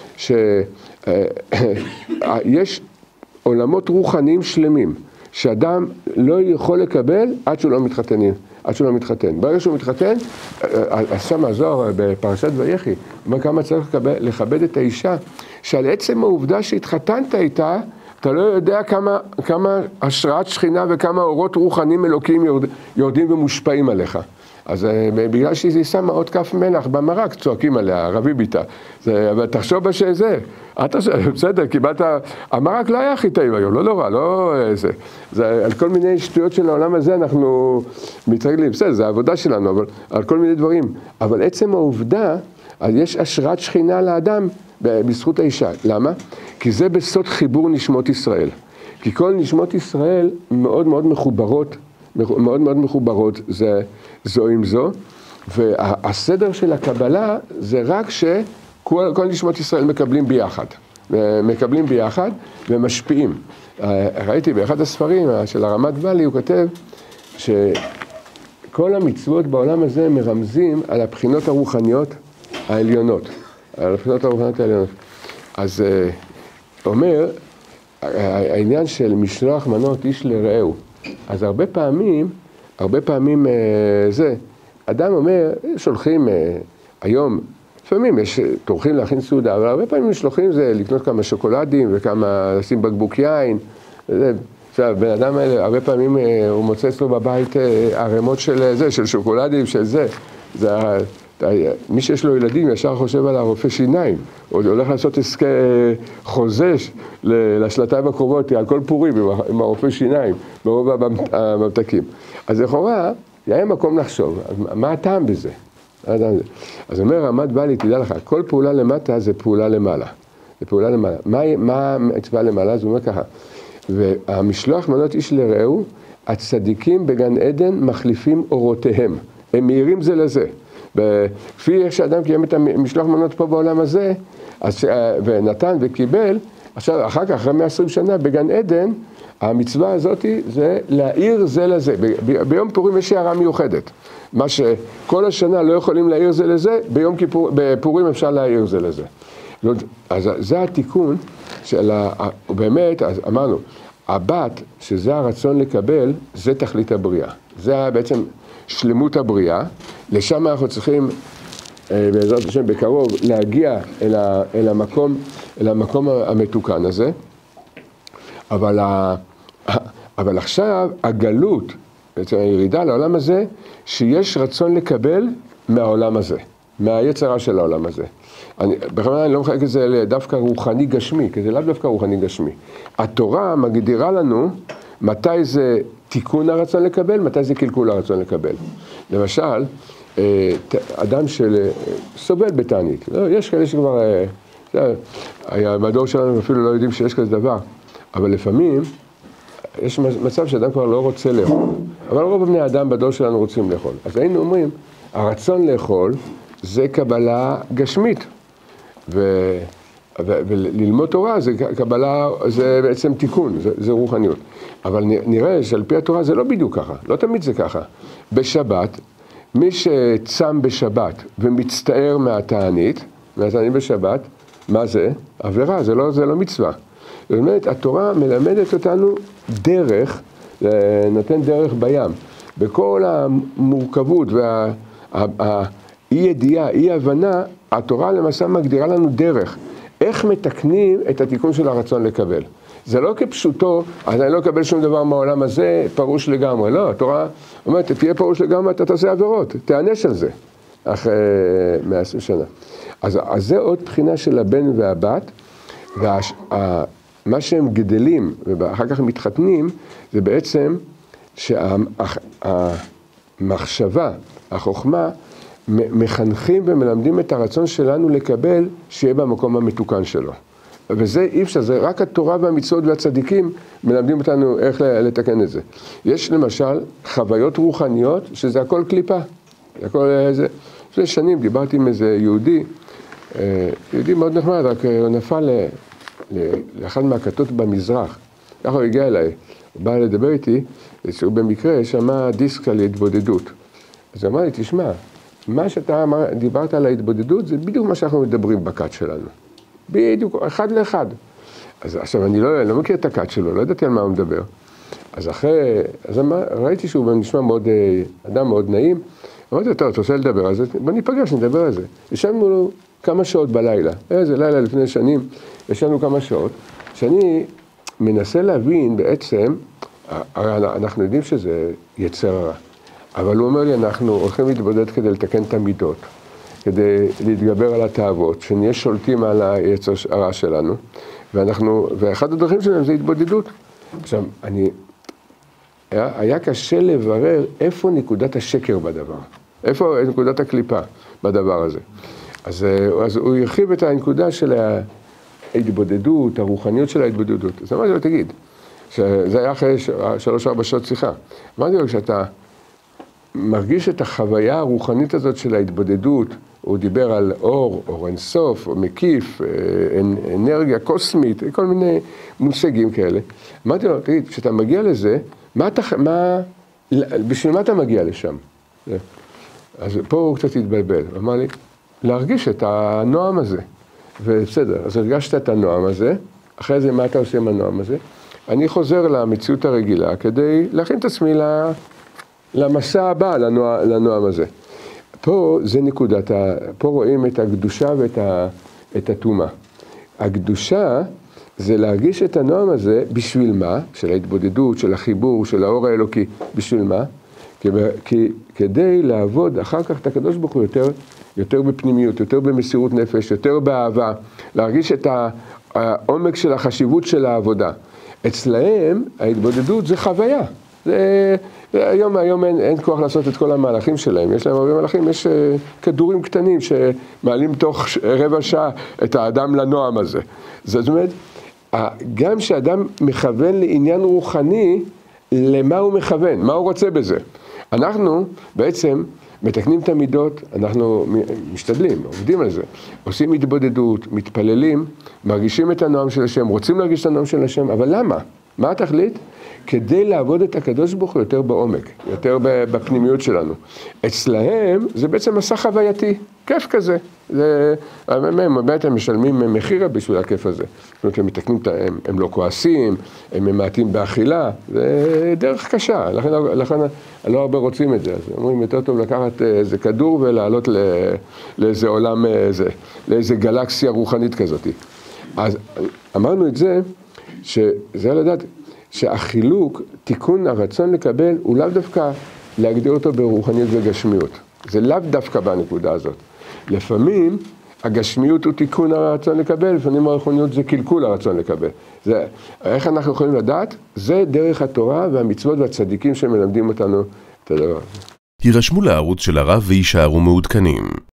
שיש עולמות רוחניים שלמים, שאדם לא יכול לקבל עד שהוא לא מתחתן. ברגע שהוא מתחתן, שם הזוהר בפרשת ויחי, אומר כמה צריך לכבד את האישה, שעל עצם העובדה שהתחתנת איתה, אתה לא יודע כמה השראת שכינה וכמה אורות רוחניים אלוקים יורדים ומושפעים עליך. אז בגלל שהיא שמה עוד כף מלח במרק, צועקים עליה, רבי ביתה. אבל תחשוב שזה, בסדר, קיבלת, המרק לא היה הכי טעים היום, לא נורא, לא זה. זה על כל מיני שטויות של העולם הזה אנחנו מתרגלים, בסדר, זה העבודה שלנו, אבל על כל מיני דברים. אבל עצם העובדה, יש השראת שכינה לאדם בזכות האישה. למה? כי זה בסוד חיבור נשמות ישראל. כי כל נשמות ישראל מאוד מאוד מחוברות, זו עם זו, והסדר של הקבלה זה רק שכל נשמות ישראל מקבלים ביחד ומשפיעים. ראיתי באחד הספרים של הרמת ואלי, הוא כותב שכל המצוות בעולם הזה מרמזים על הבחינות הרוחניות העליונות. אז אומר, העניין של משלוח מנות איש לרעהו, אז הרבה פעמים אדם אומר, שולחים היום, לפעמים יש טורחים להכין סעודה, אבל הרבה פעמים משלוחים זה לקנות כמה שוקולדים וכמה, לשים בקבוק יין. עכשיו, בן אדם האלה, הרבה פעמים הוא מוצא אצלו בבית ערימות של שוקולדים, של זה. מי שיש לו ילדים ישר חושב על הרופא שיניים, או הולך לעשות חוזה לשנתיים הקרובות על כל פורים עם הרופא שיניים, ברוב הממתקים. אז לכאורה, היה מקום לחשוב, מה הטעם בזה? אז אומר רמת ואלי, תדע לך, כל פעולה למטה זה פעולה למעלה. מה המצווה למעלה? זה אומר ככה, והמשלוח מנות איש לרעהו, הצדיקים בגן עדן מחליפים אורותיהם, הם מהירים זה לזה. וכפי איך שאדם קיים את המשלוח מנות פה בעולם הזה, ונתן וקיבל, עכשיו אחר כך, אחרי 120 שנה, בגן עדן, המצווה הזאת זה להעיר זה לזה. ביום פורים יש הערה מיוחדת. מה שכל השנה לא יכולים להעיר זה לזה, בפורים אפשר להעיר זה לזה. אז זה התיקון של, באמת, אז אמרנו, הבת, שזה הרצון לקבל, זה תכלית הבריאה. זה בעצם שלמות הבריאה. לשם אנחנו צריכים בעזרת השם בקרוב להגיע אל המקום המתוקן הזה, אבל עכשיו הגלות, בעצם הירידה לעולם הזה, שיש רצון לקבל מהעולם הזה, מהיצרה של העולם הזה. בכלל אני לא מחלק את זה דווקא רוחני גשמי, כי זה לאו דווקא רוחני גשמי. התורה מגדירה לנו מתי זה תיקון הרצון לקבל, מתי זה קלקול הרצון לקבל. למשל, אדם שסובל בתענית, יש כאלה שכבר, בדור שלנו אפילו לא יודעים שיש כזה דבר, אבל לפעמים יש מצב שאדם כבר לא רוצה לאכול, אבל רוב בני האדם בדור שלנו רוצים לאכול. אז היינו אומרים, הרצון לאכול זה קבלה גשמית, וללמוד תורה זה קבלה, זה בעצם תיקון, זה רוחניות. אבל נראה שעל פי התורה זה לא בדיוק ככה, לא תמיד זה ככה. בשבת, מי שצם בשבת ומצטער מהתענית בשבת, מה זה? עבירה, זה לא מצווה. זאת אומרת, התורה מלמדת אותנו דרך, נותן דרך בים. בכל המורכבות והאי ידיעה, אי הבנה, התורה למעשה מגדירה לנו דרך. איך מתקנים את התיקון של הרצון לקבל. זה לא כפשוטו, אז אני לא אקבל שום דבר מהעולם הזה, פרוש לגמרי. לא, התורה אומרת, תהיה פרוש לגמרי, אתה תעשה עבירות, תענש על זה, אחרי 120 שנה. אז זה עוד בחינה של הבן והבת, ומה שהם גדלים, ואחר כך מתחתנים, זה בעצם שהמחשבה, החוכמה, מחנכים ומלמדים את הרצון שלנו לקבל שיהיה במקום המתוקן שלו. וזה אי אפשר, זה רק התורה והמצוות והצדיקים מלמדים אותנו איך לתקן את זה. יש למשל חוויות רוחניות שזה הכל קליפה. הכל זה. לפני שנים דיברתי עם איזה יהודי מאוד נחמד, רק הוא נפל לאחד מהכתות במזרח. ככה הוא הגיע אליי, הוא בא לדבר איתי, שהוא במקרה שמע דיסק על התבודדות. אז הוא אמר לי, תשמע, מה שאתה דיברת על ההתבודדות זה בדיוק מה שאנחנו מדברים בכת שלנו. בדיוק, אחד לאחד. אז עכשיו אני לא מכיר את הכת שלו, לא ידעתי על מה הוא מדבר. אז ראיתי שהוא נשמע מאוד, אדם מאוד נעים. אמרתי לו, טוב, אתה רוצה לדבר על זה? בוא ניפגש, נדבר על זה. ישבנו לו כמה שעות בלילה. איזה לילה לפני שנים, ישבנו כמה שעות, שאני מנסה להבין בעצם, אנחנו יודעים שזה יצר הרע. אבל הוא אומר לי, אנחנו הולכים להתבודד כדי לתקן את המידות, כדי להתגבר על התאוות, שנהיה שולטים על היצר הרע שלנו, ואחד הדרכים שלנו זה התבודדות. עכשיו, היה קשה לברר איפה נקודת השקר בדבר, איפה נקודת הקליפה בדבר הזה. אז הוא הרחיב את הנקודה של ההתבודדות, הרוחניות של ההתבודדות. אז אמרתי לו, תגיד, שזה היה אחרי 3-4 שעות שיחה. אמרתי לו, כשאתה מרגיש את החוויה הרוחנית הזאת של ההתבודדות, הוא דיבר על אור אינסוף, או מקיף, אנרגיה קוסמית, כל מיני מושגים כאלה. אמרתי לו, תגיד, כשאתה מגיע לזה, בשביל מה אתה מגיע לשם? אז פה הוא קצת התבלבל, הוא אמר לי, להרגיש את הנועם הזה. ובסדר, אז הרגשת את הנועם הזה, אחרי זה מה אתה עושה עם הנועם הזה? אני חוזר למציאות הרגילה כדי להכין את עצמי למסע הבא, לנועם הזה. פה זה נקודת, פה רואים את הקדושה ואת הטומאה. הקדושה זה להרגיש את הנועם הזה בשביל מה? של ההתבודדות, של החיבור, של האור האלוקי. בשביל מה? כדי לעבוד אחר כך את הקדוש ברוך הוא יותר בפנימיות, יותר במסירות נפש, יותר באהבה, להרגיש את העומק של החשיבות של העבודה. אצלהם ההתבודדות זה חוויה. היום אין כוח לעשות את כל המהלכים שלהם, יש להם הרבה מהלכים, יש כדורים קטנים שמעלים תוך רבע שעה את האדם לנועם הזה. זאת אומרת, גם שאדם מכוון לעניין רוחני, למה הוא מכוון, מה הוא רוצה בזה. אנחנו בעצם מתקנים את המידות, אנחנו משתדלים, עובדים על זה, עושים התבודדות, מתפללים, מרגישים את הנועם של השם, רוצים להרגיש את הנועם של השם, אבל למה? מה התכלית? כדי לעבוד את הקדוש ברוך הוא יותר בעומק, יותר בפנימיות שלנו. אצלהם זה בעצם מסע חווייתי, כיף כזה. הם בעצם משלמים מחיר בשביל הכיף הזה. זאת אומרת, הם מתקנים, הם לא כועסים, הם ממעטים באכילה, זה דרך קשה, לכן לא הרבה רוצים את זה. אז אומרים, יותר טוב לקחת איזה כדור ולעלות לאיזה עולם, לאיזה גלקסיה רוחנית כזאת. אז אמרנו את זה, שזה לדעת שהחילוק, תיקון הרצון לקבל, הוא לאו דווקא להגדיר אותו ברוחניות וגשמיות. זה לאו דווקא בנקודה הזאת. לפעמים הגשמיות הוא תיקון הרצון לקבל, לפעמים הרוחניות זה קלקול הרצון לקבל. איך אנחנו יכולים לדעת? זה דרך התורה והמצוות והצדיקים שמלמדים אותנו את הדבר. הירשמו לערוץ של הרב ויישארו מעודכנים.